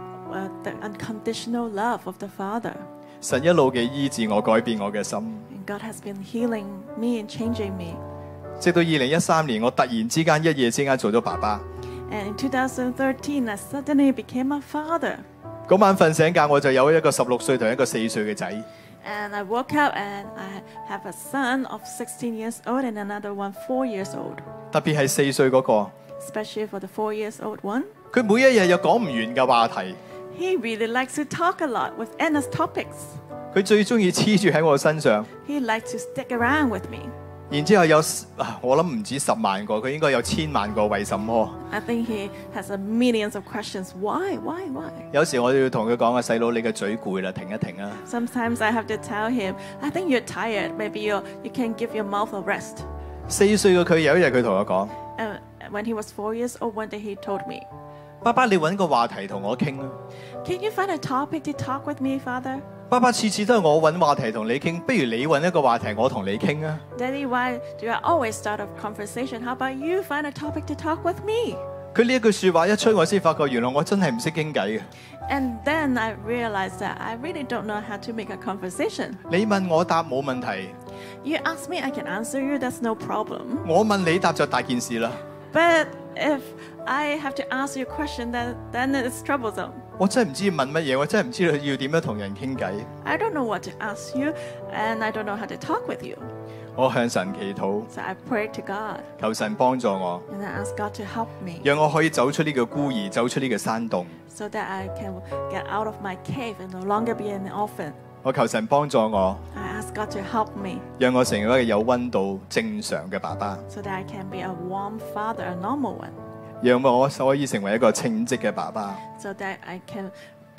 the unconditional love of the Father. 神一路嘅醫治我，改變我嘅心。 And God has been healing me and changing me. 直到2013年，我突然之間一夜之間做咗爸爸。 And in 2013, I suddenly became a father. 嗰晚瞓醒覺，我就有一個16歲同一個4歲嘅仔。 And I woke up and I have a son of 16 years old and another one 4 years old. 特別係4歲嗰個， Especially for the 4 years old one. 佢每一日有講唔完嘅話題， He really likes to talk a lot with endless topics. 佢最中意黐住喺我身上。 He likes to stick around with me. 然之後有我諗唔止10萬個，佢應該有千萬個為什麼？ I think he has millions of questions. Why? 有時我要同佢講啊，細佬你嘅嘴攰啦，停一停啊！ Sometimes I have to tell him, I think you're tired. Maybe you can give your mouth a rest. 4歲嘅佢有一日佢同我講： When he was 4 years old, one day he told me, 爸爸你揾個話題同我傾啊！ Can you find a topic to talk with me, Father? 爸爸次次都係我揾話題同你傾，不如你揾一個話題我同你傾啊！ Daddy, why do I always start a conversation? How about you find a topic to talk with me? 佢呢一句説話一出，我先發覺原來我真係唔識傾偈嘅。 And then I realized that I really don't know how to make a conversation. 你問我答冇問題， You ask me, I can answer you, that's no problem. 我問你答就大件事啦。 But if I have to ask you a question, then it's troublesome. 我真係唔知問乜嘢，我真係唔知道要點樣同人傾偈。 I don't know what to ask you, and I don't know how to talk with you. 我向神祈禱， So I prayed to God, 求神幫助我， and I asked God to help me 讓我可以走出呢個孤兒，走出呢個山洞。 so that I can get out of my cave and no longer be an orphan. 我求神幫助我， I asked God to help me 讓我成為一個有溫度、正常嘅爸爸， so that I can be a warm father, a normal one, 讓我可以成為一個稱職嘅爸爸。 so that I can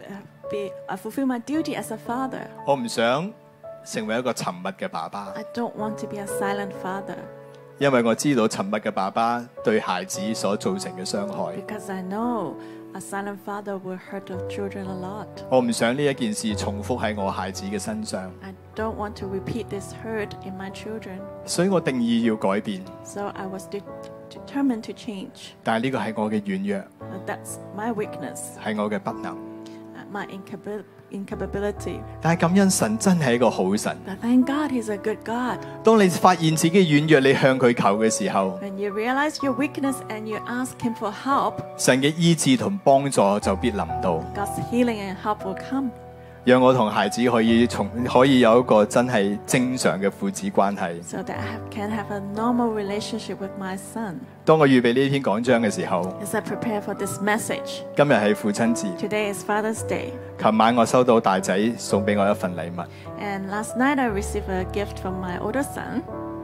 fulfill my duty as a father. 我唔想成為一個沉默嘅爸爸， I don't want to be a silent father 因為我知道沉默嘅爸爸對孩子所造成嘅傷害。 because I know a silent father will hurt the children a lot. 我唔想呢一件事重複喺我孩子嘅身上， I don't want to repeat this hurt in my children. 所以我定意要改變。 So I was determined to change. 但係呢個係我嘅軟弱， That's my weakness, 係我嘅不能。 my incapability. 但係感恩神真係一個好神。 But thank God He's a good God. 當你發現自己軟弱，你向佢求嘅時候， When you realize your weakness and you ask Him for help, 神嘅醫治同幫助就必臨到， God's healing and help will come. 讓我同孩子可以有一個真係正常嘅父子關係。 So that I can have a normal relationship with my son. 當我預備呢篇講章嘅時候， As I prepare for this message, 今日係父親節， today is Father's Day. 琴晚我收到大仔送俾我一份禮物， And last night I received a gift from my older son.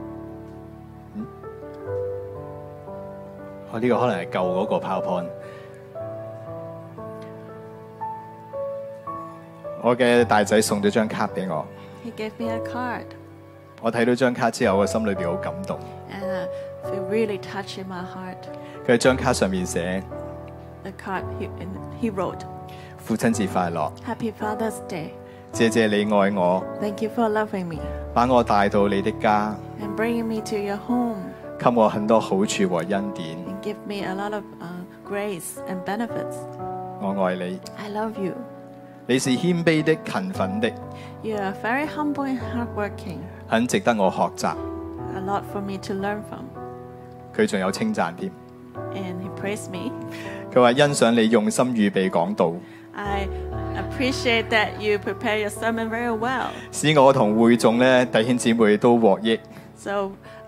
呢個可能係舊嗰個 PowerPoint。我嘅大仔送咗張卡俾我， He gave me a card. 我睇到張卡之後，我心裏邊好感動。 And I feel really touched in my heart. 佢喺張卡上面寫 The card he wrote, 父親節快樂， Happy Father's Day. 謝謝你愛我， Thank you for loving me 把我帶到你的家， and bringing me to your home 給我很多好處和恩典。 and give me a lot of grace and benefits. 我愛你， I love you. 你是謙卑的、勤奮的， You are very humble and hardworking. 很值得我學習。 A lot for me to learn from. 佢仲有稱讚添， And he praised me. 佢話欣賞你用心預備講道， I appreciate that you prepare your sermon very well. 使我同會眾咧弟兄姊妹都獲益。 So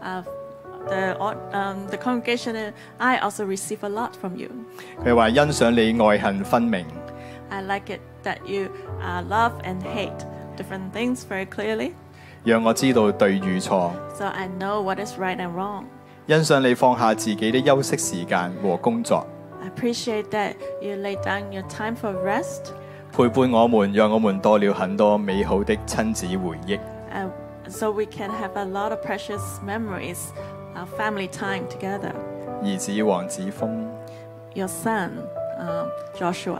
the congregation and I also receive a lot from you. 佢話欣賞你愛恨分明， I like it that you love and hate different things very clearly. 讓我知道對與錯。 So I know what is right and wrong. 欣賞你放下自己的休息時間和工作， I appreciate that you lay down your time for rest. 陪伴我們，讓我們多了很多美好的親子回憶。 So we can have a lot of precious memories, family time together. 兒子黃子峰， Your son, Joshua.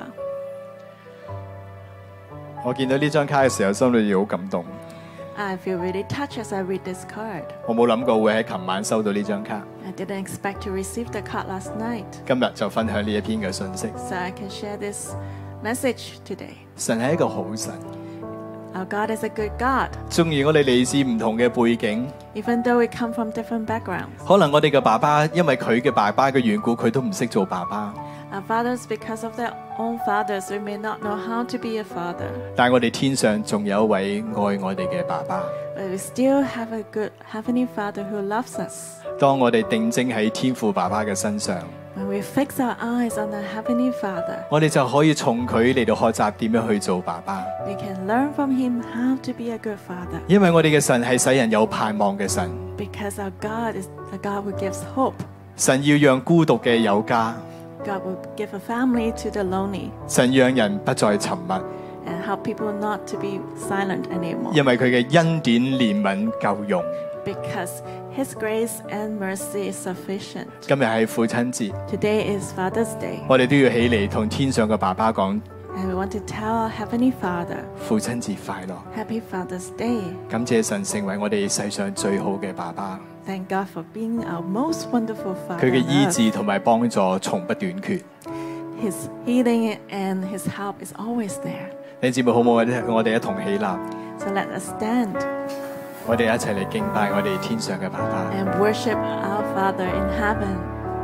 我見到呢張卡嘅時候，心裏好感動。 I feel really touched as I read this card. 我冇諗過會喺琴晚收到呢張卡， I didn't expect to receive the card last night. 今日就分享呢一篇嘅信息。 So I can share this message today. 神係一個好神， Our God is a good God. 縱然我哋嚟自唔同嘅背景， Even though we come from different backgrounds. 可能我哋嘅爸爸因為佢嘅爸爸嘅緣故，佢都唔識做爸爸。 Our fathers, because of their own fathers, we may not know how to be a father. 但我哋天上仲有一位愛我哋嘅爸爸。 But we still have a good Heavenly Father who loves us. 當我哋定睛喺天父爸爸嘅身上， When we fix our eyes on the Heavenly Father, 我哋就可以從佢嚟到學習點樣去做爸爸。 we can learn from Him how to be a good father. 因為我哋嘅神係使人有盼望嘅神， Because our God is the God who gives hope. 神要讓孤獨嘅有家， God will give a family to the lonely 神讓人不再沉默， and help people not to be silent anymore. 因為佢嘅恩典憐憫夠用。 Because His grace and mercy is sufficient. 今日係父親節， Today is Father's Day. 我哋都要起嚟同天上嘅爸爸講 And we want to tell our Heavenly Father, 父親節快樂。 Happy Father's Day. 感謝神成為我哋世上最好嘅爸爸， Thank God for being our most wonderful 佢 Father. 嘅 on 醫 earth. 治同埋幫助從不短缺。 His healing and His help is always there. 弟兄姊妹好唔好？我哋一同起立， So let us stand 我哋一齊嚟敬拜我哋天上嘅爸爸。 and worship our Father in heaven.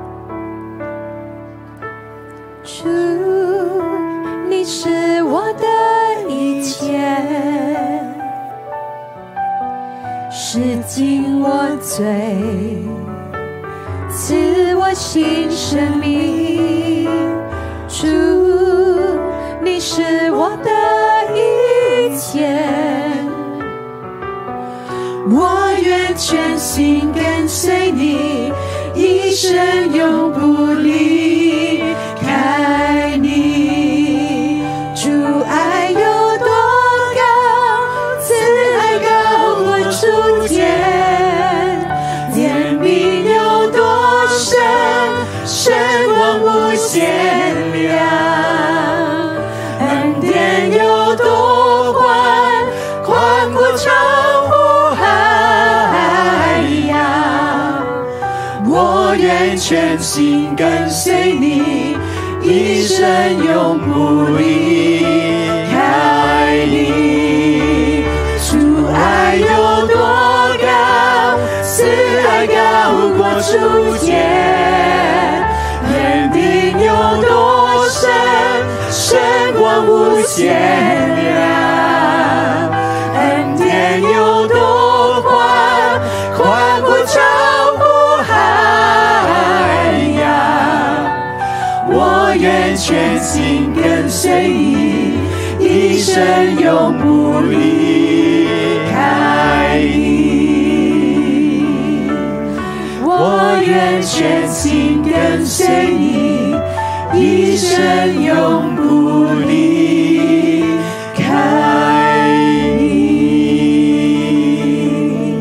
主，你是我的一切，洗净我罪，赐我新生命。主，你是我的一切，我愿全心跟随你，一生永不离开你。主爱有多高，慈爱高过诸天，怜悯有多深，深广无限量，恩典有多宽，宽过长湖海洋。我愿全心跟随你，一生永不离开你。主爱有多高，慈爱高过诸天，怜悯有多深，深广无限量，恩典有多宽，宽过长湖海洋。我愿全心跟随你，一生永不离开你。我愿全心跟随你，一生永不离开你。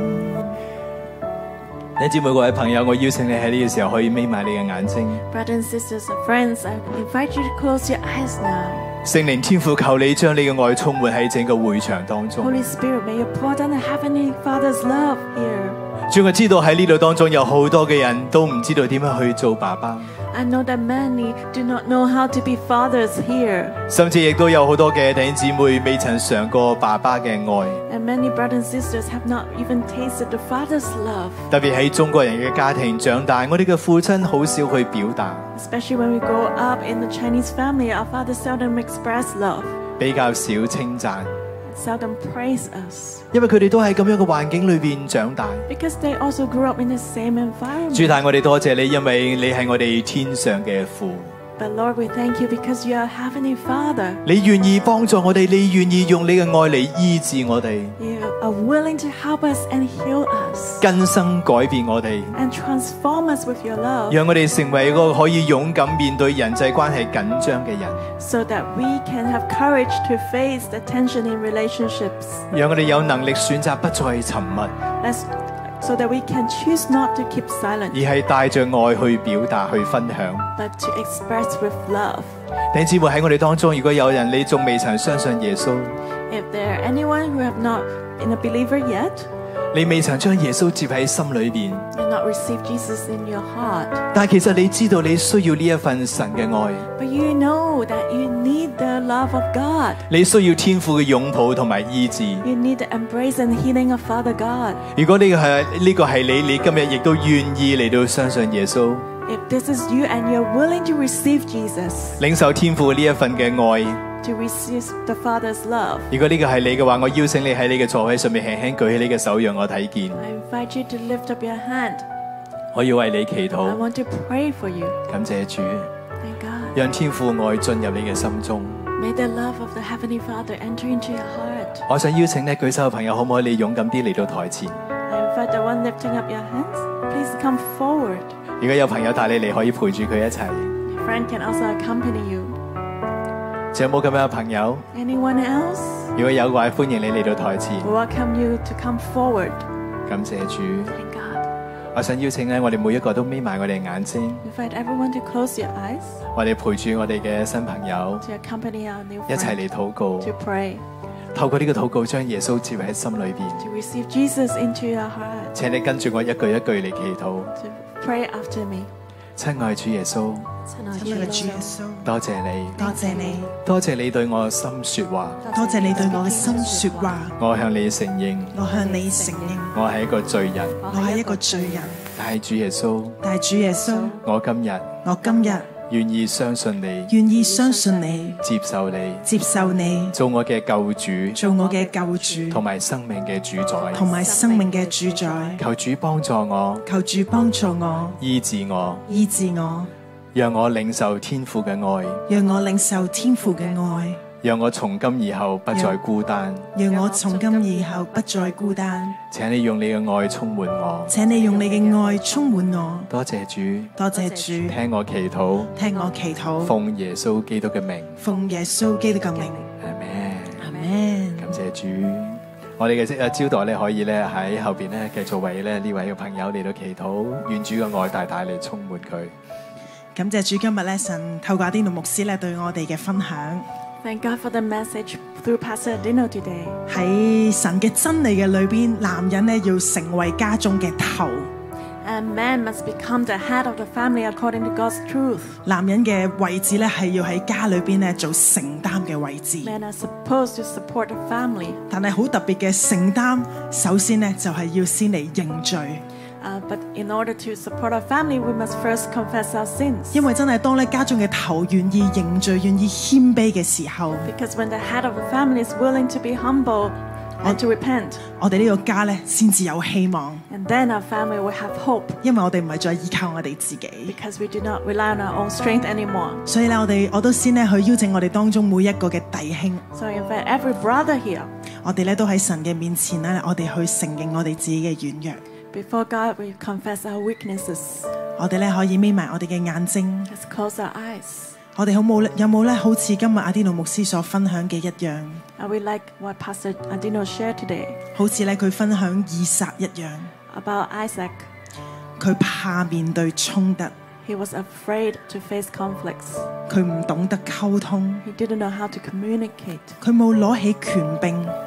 弟兄姊妹各位朋友，我邀請你喺呢個時候可以眯埋你嘅眼睛。 Brothers and sisters and friends, I invite you to close your eyes now. 聖靈天父，求你將你嘅愛充滿喺整個會場當中。 Holy Spirit, may you pour down the Heavenly Father's love here. 主，我知道喺呢度當中有好多嘅人都唔知道點樣去做爸爸， I know that many do not know how to be fathers here. 甚至亦都有好多嘅弟兄姊妹未曾嘗過爸爸嘅愛。 And many brothers and sisters have not even tasted the father's love. 特別喺中國人嘅家庭長大，我哋嘅父親好少去表達， Especially when we grow up in the Chinese family, our fathers seldom express love, 比較少稱讚， seldom praise us. 因為佢哋都喺咁樣嘅環境裏邊長大。 Because they also grew up in the same 主， environment. 但我哋多謝你，因為你係我哋天上嘅父， But Lord, we thank you because you are Heavenly Father. 你願意幫助我哋，你願意用你嘅愛嚟醫治我哋， You are willing to help us and heal us 更新改變我哋， and transform us with your love 讓我哋成為一個可以勇敢面對人際關係緊張嘅人， so that we can have courage to face the tension in relationships. 讓我哋有能力選擇不再沉默， So that we can choose not to keep silent, 而係帶着愛去表達、去分享。 but to express with love. 弟兄姊妹，喺我哋當中，如果有人你仲未曾相信耶穌， If there are anyone who have not been a believer yet, 你未曾將耶穌接喺心裏邊， and not received Jesus in your heart, 但係其實你知道你需要呢一份神嘅愛， but you know that you need the love of God. 你需要天父嘅擁抱同埋醫治。 You need the embrace and healing of Father God. 如果呢個係你今日亦都願意嚟到相信耶穌， If this is you and you're willing to receive Jesus, 領受天父呢一份嘅愛， to receive the Father's love, 如果呢個係你嘅話，我邀請你喺你嘅座位上面輕輕舉起你嘅手，讓我睇見。 I invite you to lift up your hand. 我要為你祈 I 禱， want to pray for you. 感謝主， Thank God. 讓天父愛進入你嘅心中。 May the love of the Heavenly Father enter into your heart. 我想邀請你舉手嘅朋友，可唔可以你勇敢啲嚟到台前？ I invite the one lifting up your hands. Please come forward. 如果有朋友帶你嚟，可以陪住佢一齊。 Your friend can also accompany you. 仲有冇咁樣嘅朋友？ Anyone else? 如果有嘅話，歡迎你嚟到台前。 We welcome you to come forward. 感謝主。 Thank God. 我想邀請咧，我哋每一個都眯埋我哋眼睛， Invite everyone to close your eyes 我哋陪住我哋嘅新朋友 to accompany our new 一齊 friend 嚟禱告。 to pray, 透過呢個禱告，將耶穌接喺心裏邊。 to receive Jesus into your heart, 請你跟住我一句一句嚟祈禱。 to pray after me. 親愛主耶穌， 親愛的主耶穌， 多謝你， 多謝你， 多謝你對我心說話。 多謝你對我嘅心說話。 我向你承認， 我向你承認， 我係一個罪人。 我係一個罪人。 但係主耶穌， 但係主耶穌， 我今日我今日願意相信你， 願意相信你， 接受你， 接受你， 做我嘅救主， 做我嘅救主， 同埋生命嘅主宰。 同埋生命嘅主宰。 求主幫助我， 求主幫助我， 醫治我， 醫治我， 讓我領受天父嘅愛， 讓我領受天父嘅愛， 讓我從今以後不再孤單。 讓我從今以後不再孤單。 請你用你嘅愛充滿我。 請你用你嘅愛充滿我。 多謝主， 多謝主， 聽我祈禱， 聽我祈禱， 奉耶穌基督嘅名。 奉耶穌基督嘅名。 阿門。 阿門。 感謝主。我哋嘅招待咧，可以咧喺後邊咧繼續為咧呢位嘅朋友嚟到祈禱，願主嘅愛大大嚟充滿佢。 感謝主，今日咧神透過阿丁奴牧師咧對我哋嘅分享， Thank God for the message through Pastor Adino today. 喺神嘅真理嘅裏邊，男人咧要成為家中嘅頭， And man must become the head of the family according to God's truth. 男人嘅位置咧係要喺家裏邊咧做承擔嘅位置。 Men are supposed to support the family. 但係好特別嘅承擔，首先咧就係要先嚟認罪， But in order to support our family, we must first confess our sins. 因為真係當咧家中嘅頭願意認罪、願意謙卑嘅時候， Because when the head of the family is willing to be humble and to repent, 我哋呢個家咧先至有希望， and then our family will have hope. 因為我哋唔係再依靠我哋自己。 Because we do not rely on our own strength anymore. 所以咧，我都先咧去邀請我哋當中每一個嘅弟兄， So I invite every brother here. 我哋咧都喺神嘅面前咧，我哋去承認我哋自己嘅軟弱。 Before God, we confess our weaknesses. 我哋咧可以眯埋我哋嘅眼睛， Let's close our eyes. 我哋有冇咧好似今日阿丁奴牧師所分享嘅一樣， And we like what Pastor Adino shared today 好似咧佢分享以撒一樣， about Isaac. 佢怕面對衝突， He was afraid to face conflicts. 佢唔懂得溝通， He didn't know how to communicate. 佢冇攞起權柄，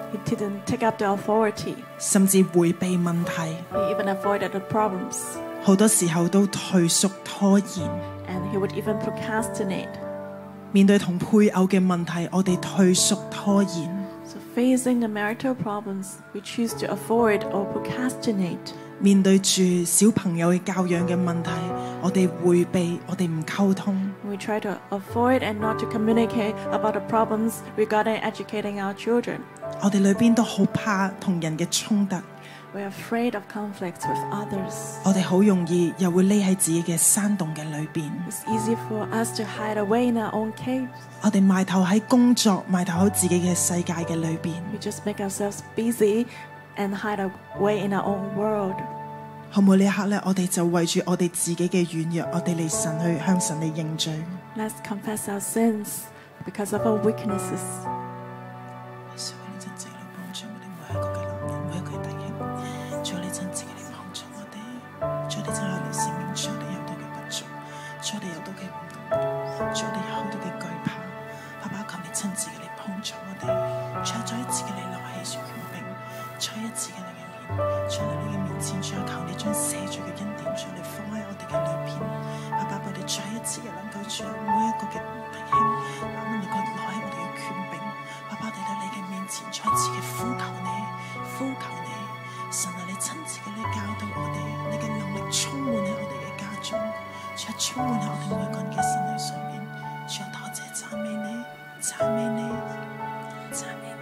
He didn't take up the authority. 甚至迴避問題， He even avoided the problems. 好多時候都退縮拖延。 And he would even procrastinate. 面對同配偶嘅問題，我哋退縮拖延。 So facing the marital problems, we choose to avoid or procrastinate. 面對住小朋友嘅教養嘅問題，我哋迴避，我哋唔溝通。 We try to avoid and not to communicate about the problems regarding educating our children. 我哋裏邊都好怕同人嘅衝突， We're afraid of conflicts with others. 我哋好容易又會匿喺自己嘅山洞嘅裏邊。 It's easy for us to hide away in our own caves. 我哋埋頭喺工作，埋頭喺自己嘅世界嘅裏邊。 We just make ourselves busy and hide away in our own world. 好唔好呢一刻咧？我哋就為住我哋自己嘅軟弱，我哋嚟神去向神嚟認罪。 Let's confess our sins because of our weaknesses. 主你真正嚟幫助我哋每一個嘅男人，每一個嘅弟兄。主你真正嚟幫助我哋。主你真係嚟承認，主我哋有好多嘅不足，主我哋有好多嘅唔懂，主我哋有好多嘅懼怕。爸爸求你親自嘅嚟幫助我哋，主再一次嘅嚟留起權柄，再一次嘅你嘅面，在你嘅面前，主求你將赦罪嘅恩典，主你放喺我哋嘅裏邊。爸爸，我哋再一次嘅能夠將每一個嘅弟兄，爸爸能夠攞喺我哋嘅權柄。爸爸，我哋喺你嘅面前再一次嘅呼求你，呼求你。神啊，你親自嘅你教導我哋，你嘅能力充滿喺我哋嘅家中，主充滿喺我哋每個人嘅身體上面。主多謝讚美你，讚美你，讚美你。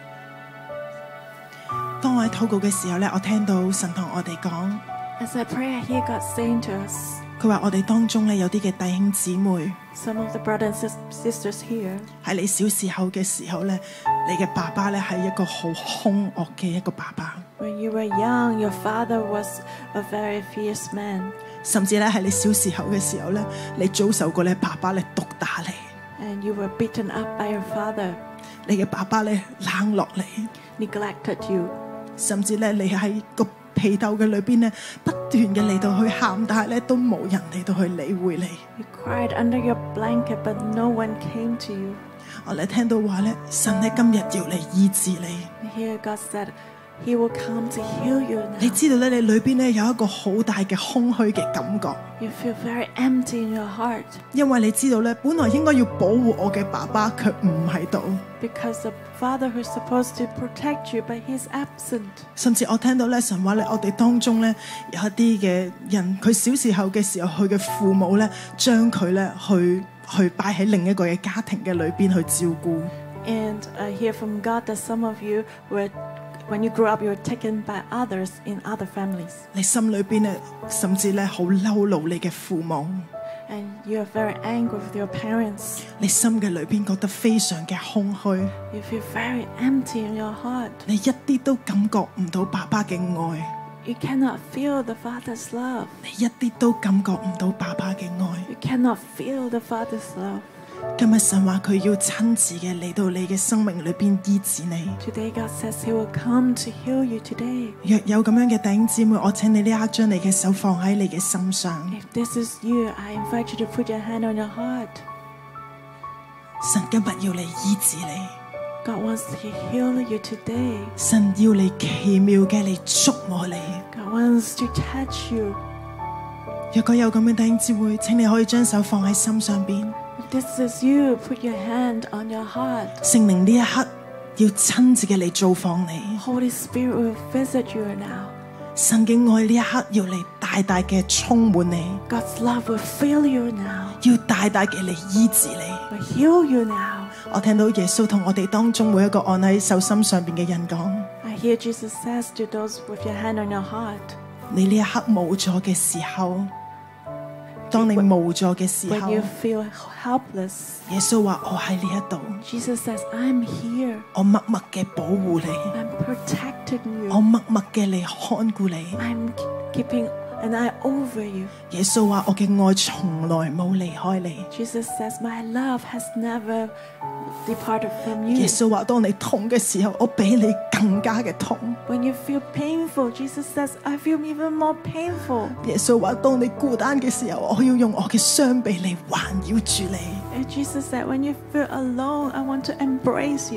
當我喺禱告嘅時候咧，我聽到神同我哋講， As I pray, I hear God saying to us, 佢話我哋當中咧有啲嘅弟兄姊妹 some of the brothers and sisters here, 喺你小時候嘅時候咧，你嘅爸爸咧係一個好兇惡嘅一個爸爸， when you were young, your father was a very fierce man. 甚至咧喺你小時候嘅時候咧，你遭受過咧爸爸咧毒打你， And you were beaten up by your father, 你嘅爸爸咧冷落你， neglected you. 甚至咧你喺個被竇嘅裏邊咧不斷嘅嚟到去喊，但係咧都冇人嚟到去理會你。 You cried under your blanket, but no one came to you. 我哋聽到話咧，神咧今日要嚟醫治你。 And here God said, He will come to heal you 你 now. 知道咧，你裏邊咧有一個好大嘅空虛嘅感覺， You feel very empty in your heart 因為你知道咧，本來應該要保護我嘅爸爸，卻唔喺度。 because the father who's supposed to protect you, but he's absent. 甚至我聽到咧神話咧，我哋當中咧有一啲嘅人，佢小時候嘅時候，佢嘅父母咧將佢咧去擺喺另一個嘅家庭嘅裏邊去照顧。 And I hear from God that some of you were, when you grew up, you were taken by others in other families. 你心裏邊咧，甚至咧好嬲怒你嘅父母， And you are very angry with your parents. 你心嘅裏邊覺得非常嘅空虛， You feel very empty in your heart. 你一啲都感覺唔到爸爸嘅愛， You cannot feel the father's love. 你一啲都感覺唔到爸爸嘅愛。 You cannot feel the father's love. 今日神話佢要親自嘅嚟到你嘅生命裏邊醫治你。 Today God says He will come to heal you today. 若有咁樣嘅弟兄姊妹，我請你呢一刻將你嘅手放喺你嘅心上。 If this is you, I invite you to put your hand on your heart. 神今日要嚟醫治你， God wants to heal you today. 神要嚟奇妙嘅嚟觸摸你。 God wants to touch you. 若果有咁樣嘅弟兄姊妹，請你可以將手放喺心上邊。 If this is you, put your hand on your heart. 聖靈呢一刻要親自嘅嚟造訪你， Holy Spirit will visit you now. 神嘅愛呢一刻要嚟大大嘅充滿你， God's love will fill you now. 要大大嘅嚟醫治你。 Will heal you now. 我聽到耶穌同我哋當中每一個按喺手心上邊嘅人講： I hear Jesus says to those with your hand on your heart, 你呢一刻無助嘅時候，當你無助嘅時 when 候， you feel helpless, 耶穌話我喺呢一度， Jesus says, I'm here. 我默默嘅保護你， I'm protecting 我 you. 默默嘅嚟看顧你。 I'm keeping an eye over you. 耶穌話我嘅愛從來冇離開你。 Jesus says, my love has never departed from 耶 you. 穌話當你痛嘅時候，我比你更加嘅痛。 When you feel painful, Jesus says, I feel even more painful. 耶穌話當你孤單嘅時候，我要用我嘅雙臂嚟環繞住你。 And Jesus said, when you feel alone, I want to embrace you.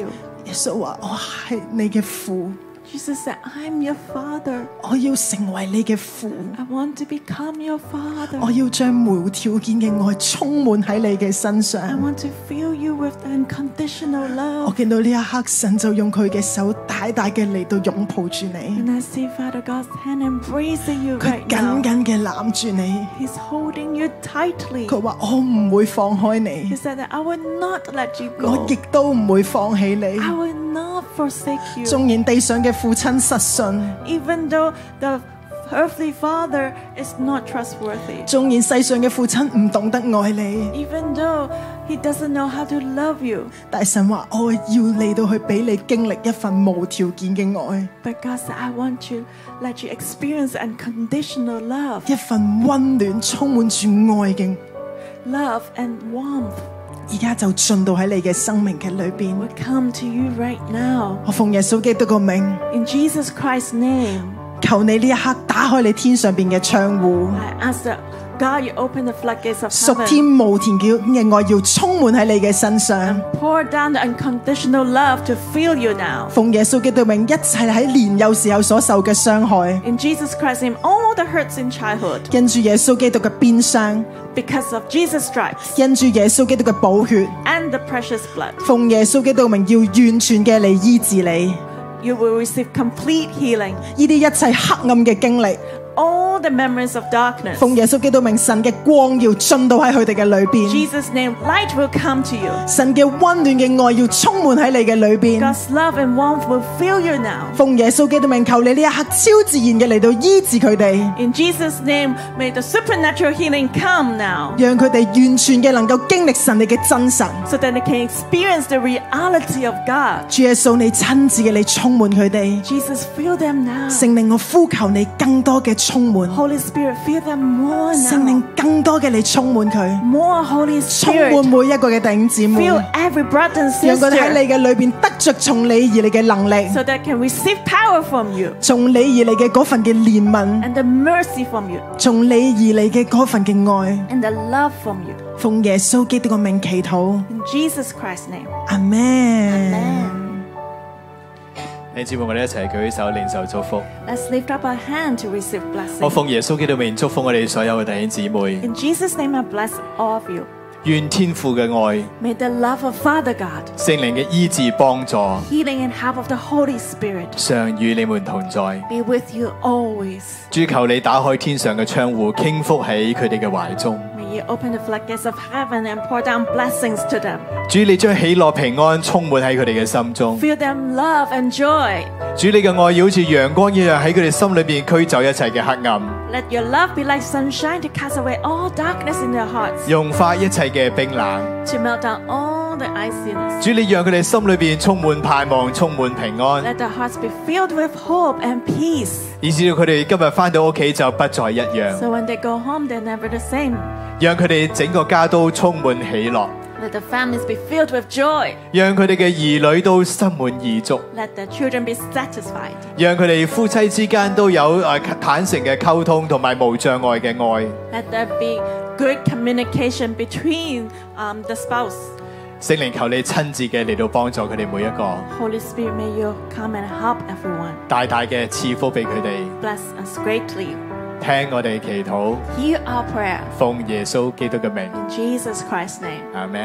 耶穌話：我係你嘅父， Jesus said, I'm your father. 我要成為你嘅父， I want to become your father. 我要將無條件嘅愛充滿喺你嘅身 I 上。 want to fill you with unconditional 我 love. 見到呢一刻，神就用佢嘅手大大嘅嚟到擁抱住你， And I see Father God's hand embracing you 佢 right 緊 now. 緊嘅攬住你。 He's holding you tightly. 佢話：我唔會放開 He 你， said that I will not let you 我 go. 亦都唔會放棄你。 I will not forsake you. 縱然地上嘅父親失信， Even though the earthly father is not trustworthy. 縱然世上嘅父親唔懂得愛你， Even though he doesn't know how to love you. 但係神話我要嚟到去俾你經歷一份無條件嘅愛， But God said, I want to let you experience unconditional love. 一份溫暖充滿住愛嘅， Love and warmth 而家就進到喺你嘅生命嘅裏邊。 will come to you right now. 我奉耶穌基督個名， In Jesus Christ's name, 求你呢一刻打開你天上邊嘅窗戶， I ask that God, you open the floodgates of 屬 heaven 天無條件嘅愛要充滿喺你嘅身上。 and pour down the unconditional love to fill you now. 奉耶穌基督名，一切喺年幼時候所受嘅傷害， In Jesus Christ's name, all the hurts in childhood, 因住耶穌基督嘅鞭傷， because of Jesus' stripes 因住耶穌基督嘅寶血， and the precious blood, 奉耶穌基督嘅名，要完全嘅嚟醫治你。 you will receive complete healing. 呢啲一切黑暗嘅經歷， All the memories of darkness. 奉耶穌基督名，神嘅光要進到喺佢哋嘅裏邊， Jesus' name, light will come to you. 神嘅溫暖嘅愛要充滿喺你嘅裏邊。 God's love and warmth will fill you now. 奉耶穌基督名，求你呢一刻超自然嘅嚟到醫治佢哋， In Jesus' name, may the supernatural healing come now, 讓佢哋完全嘅能夠經歷神你嘅真實。 so that they can experience the reality of God. 主耶穌，你親自嘅你充滿佢哋， Jesus, fill them now. 聖靈我呼求你更多嘅充滿， Holy Spirit, fill them more 聖靈 now. 更多嘅你充滿佢， More Holy 充滿 Spirit. 每一個嘅弟兄姊妹， Fill every brother and 讓佢哋喺 sister, 你嘅裏邊得着從你而嚟嘅能力， so that can receive power from you 從你而嚟嘅嗰份嘅憐憫， and the mercy from you 從你而嚟嘅嗰份嘅愛， and the love from you. 奉耶穌基督嘅名祈禱， In Jesus Christ's name. 阿門。 Amen. 弟兄姊妹，我哋一齊舉手領受祝福。 Let's lift up our hand to receive 我 blessing. 奉耶穌基督名祝福我哋所有嘅弟兄姊妹， In Jesus' name, I bless all of you. 願天父嘅愛、 May the love of Father God, 聖靈嘅醫治幫助， healing and help of the Holy Spirit 常與你們同在。 be with you always. 主，求你打開天上嘅窗戶，傾覆喺佢哋嘅懷中。 May you open the floodgates of heaven and pour down blessings to them. 主，你將喜樂平安充滿喺佢哋嘅心中。 Fill them love and joy. 主，你嘅愛要好似陽光一樣喺佢哋心裏邊驅走一切嘅黑暗， Let your love be like sunshine to cast away all darkness in their hearts, 融化一切嘅冰冷。 to melt down all the iciness. 主，你讓佢哋心裏邊充滿盼望，充滿平安， Let their hearts be filled with hope and peace. 以至到佢哋今日翻到屋企就不再一樣。 So when they go home, they're never the same. 讓佢哋整個家都充滿喜樂， Let the families be filled with joy. 讓佢哋嘅兒女都心滿意足， Let the children be satisfied. 讓佢哋夫妻之間都有坦誠嘅溝通同埋無障礙嘅愛。 Let there be good communication between the spouse. 聖靈，求你親自嘅嚟到幫助佢哋每一個， Holy Spirit, may you come and help everyone. 大大嘅賜福俾佢哋。 Bless us greatly. 聽我哋祈禱， Hear our prayer. 奉耶穌基督嘅名， In Jesus Christ's name. 阿門。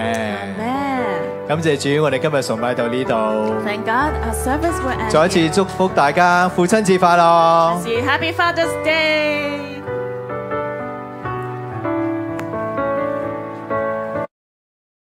Amen. 感謝主，我哋今日崇拜到呢度， Thank God our service will end. 再一次 here. 祝福大家父親節快樂。 See you. Happy Father's Day.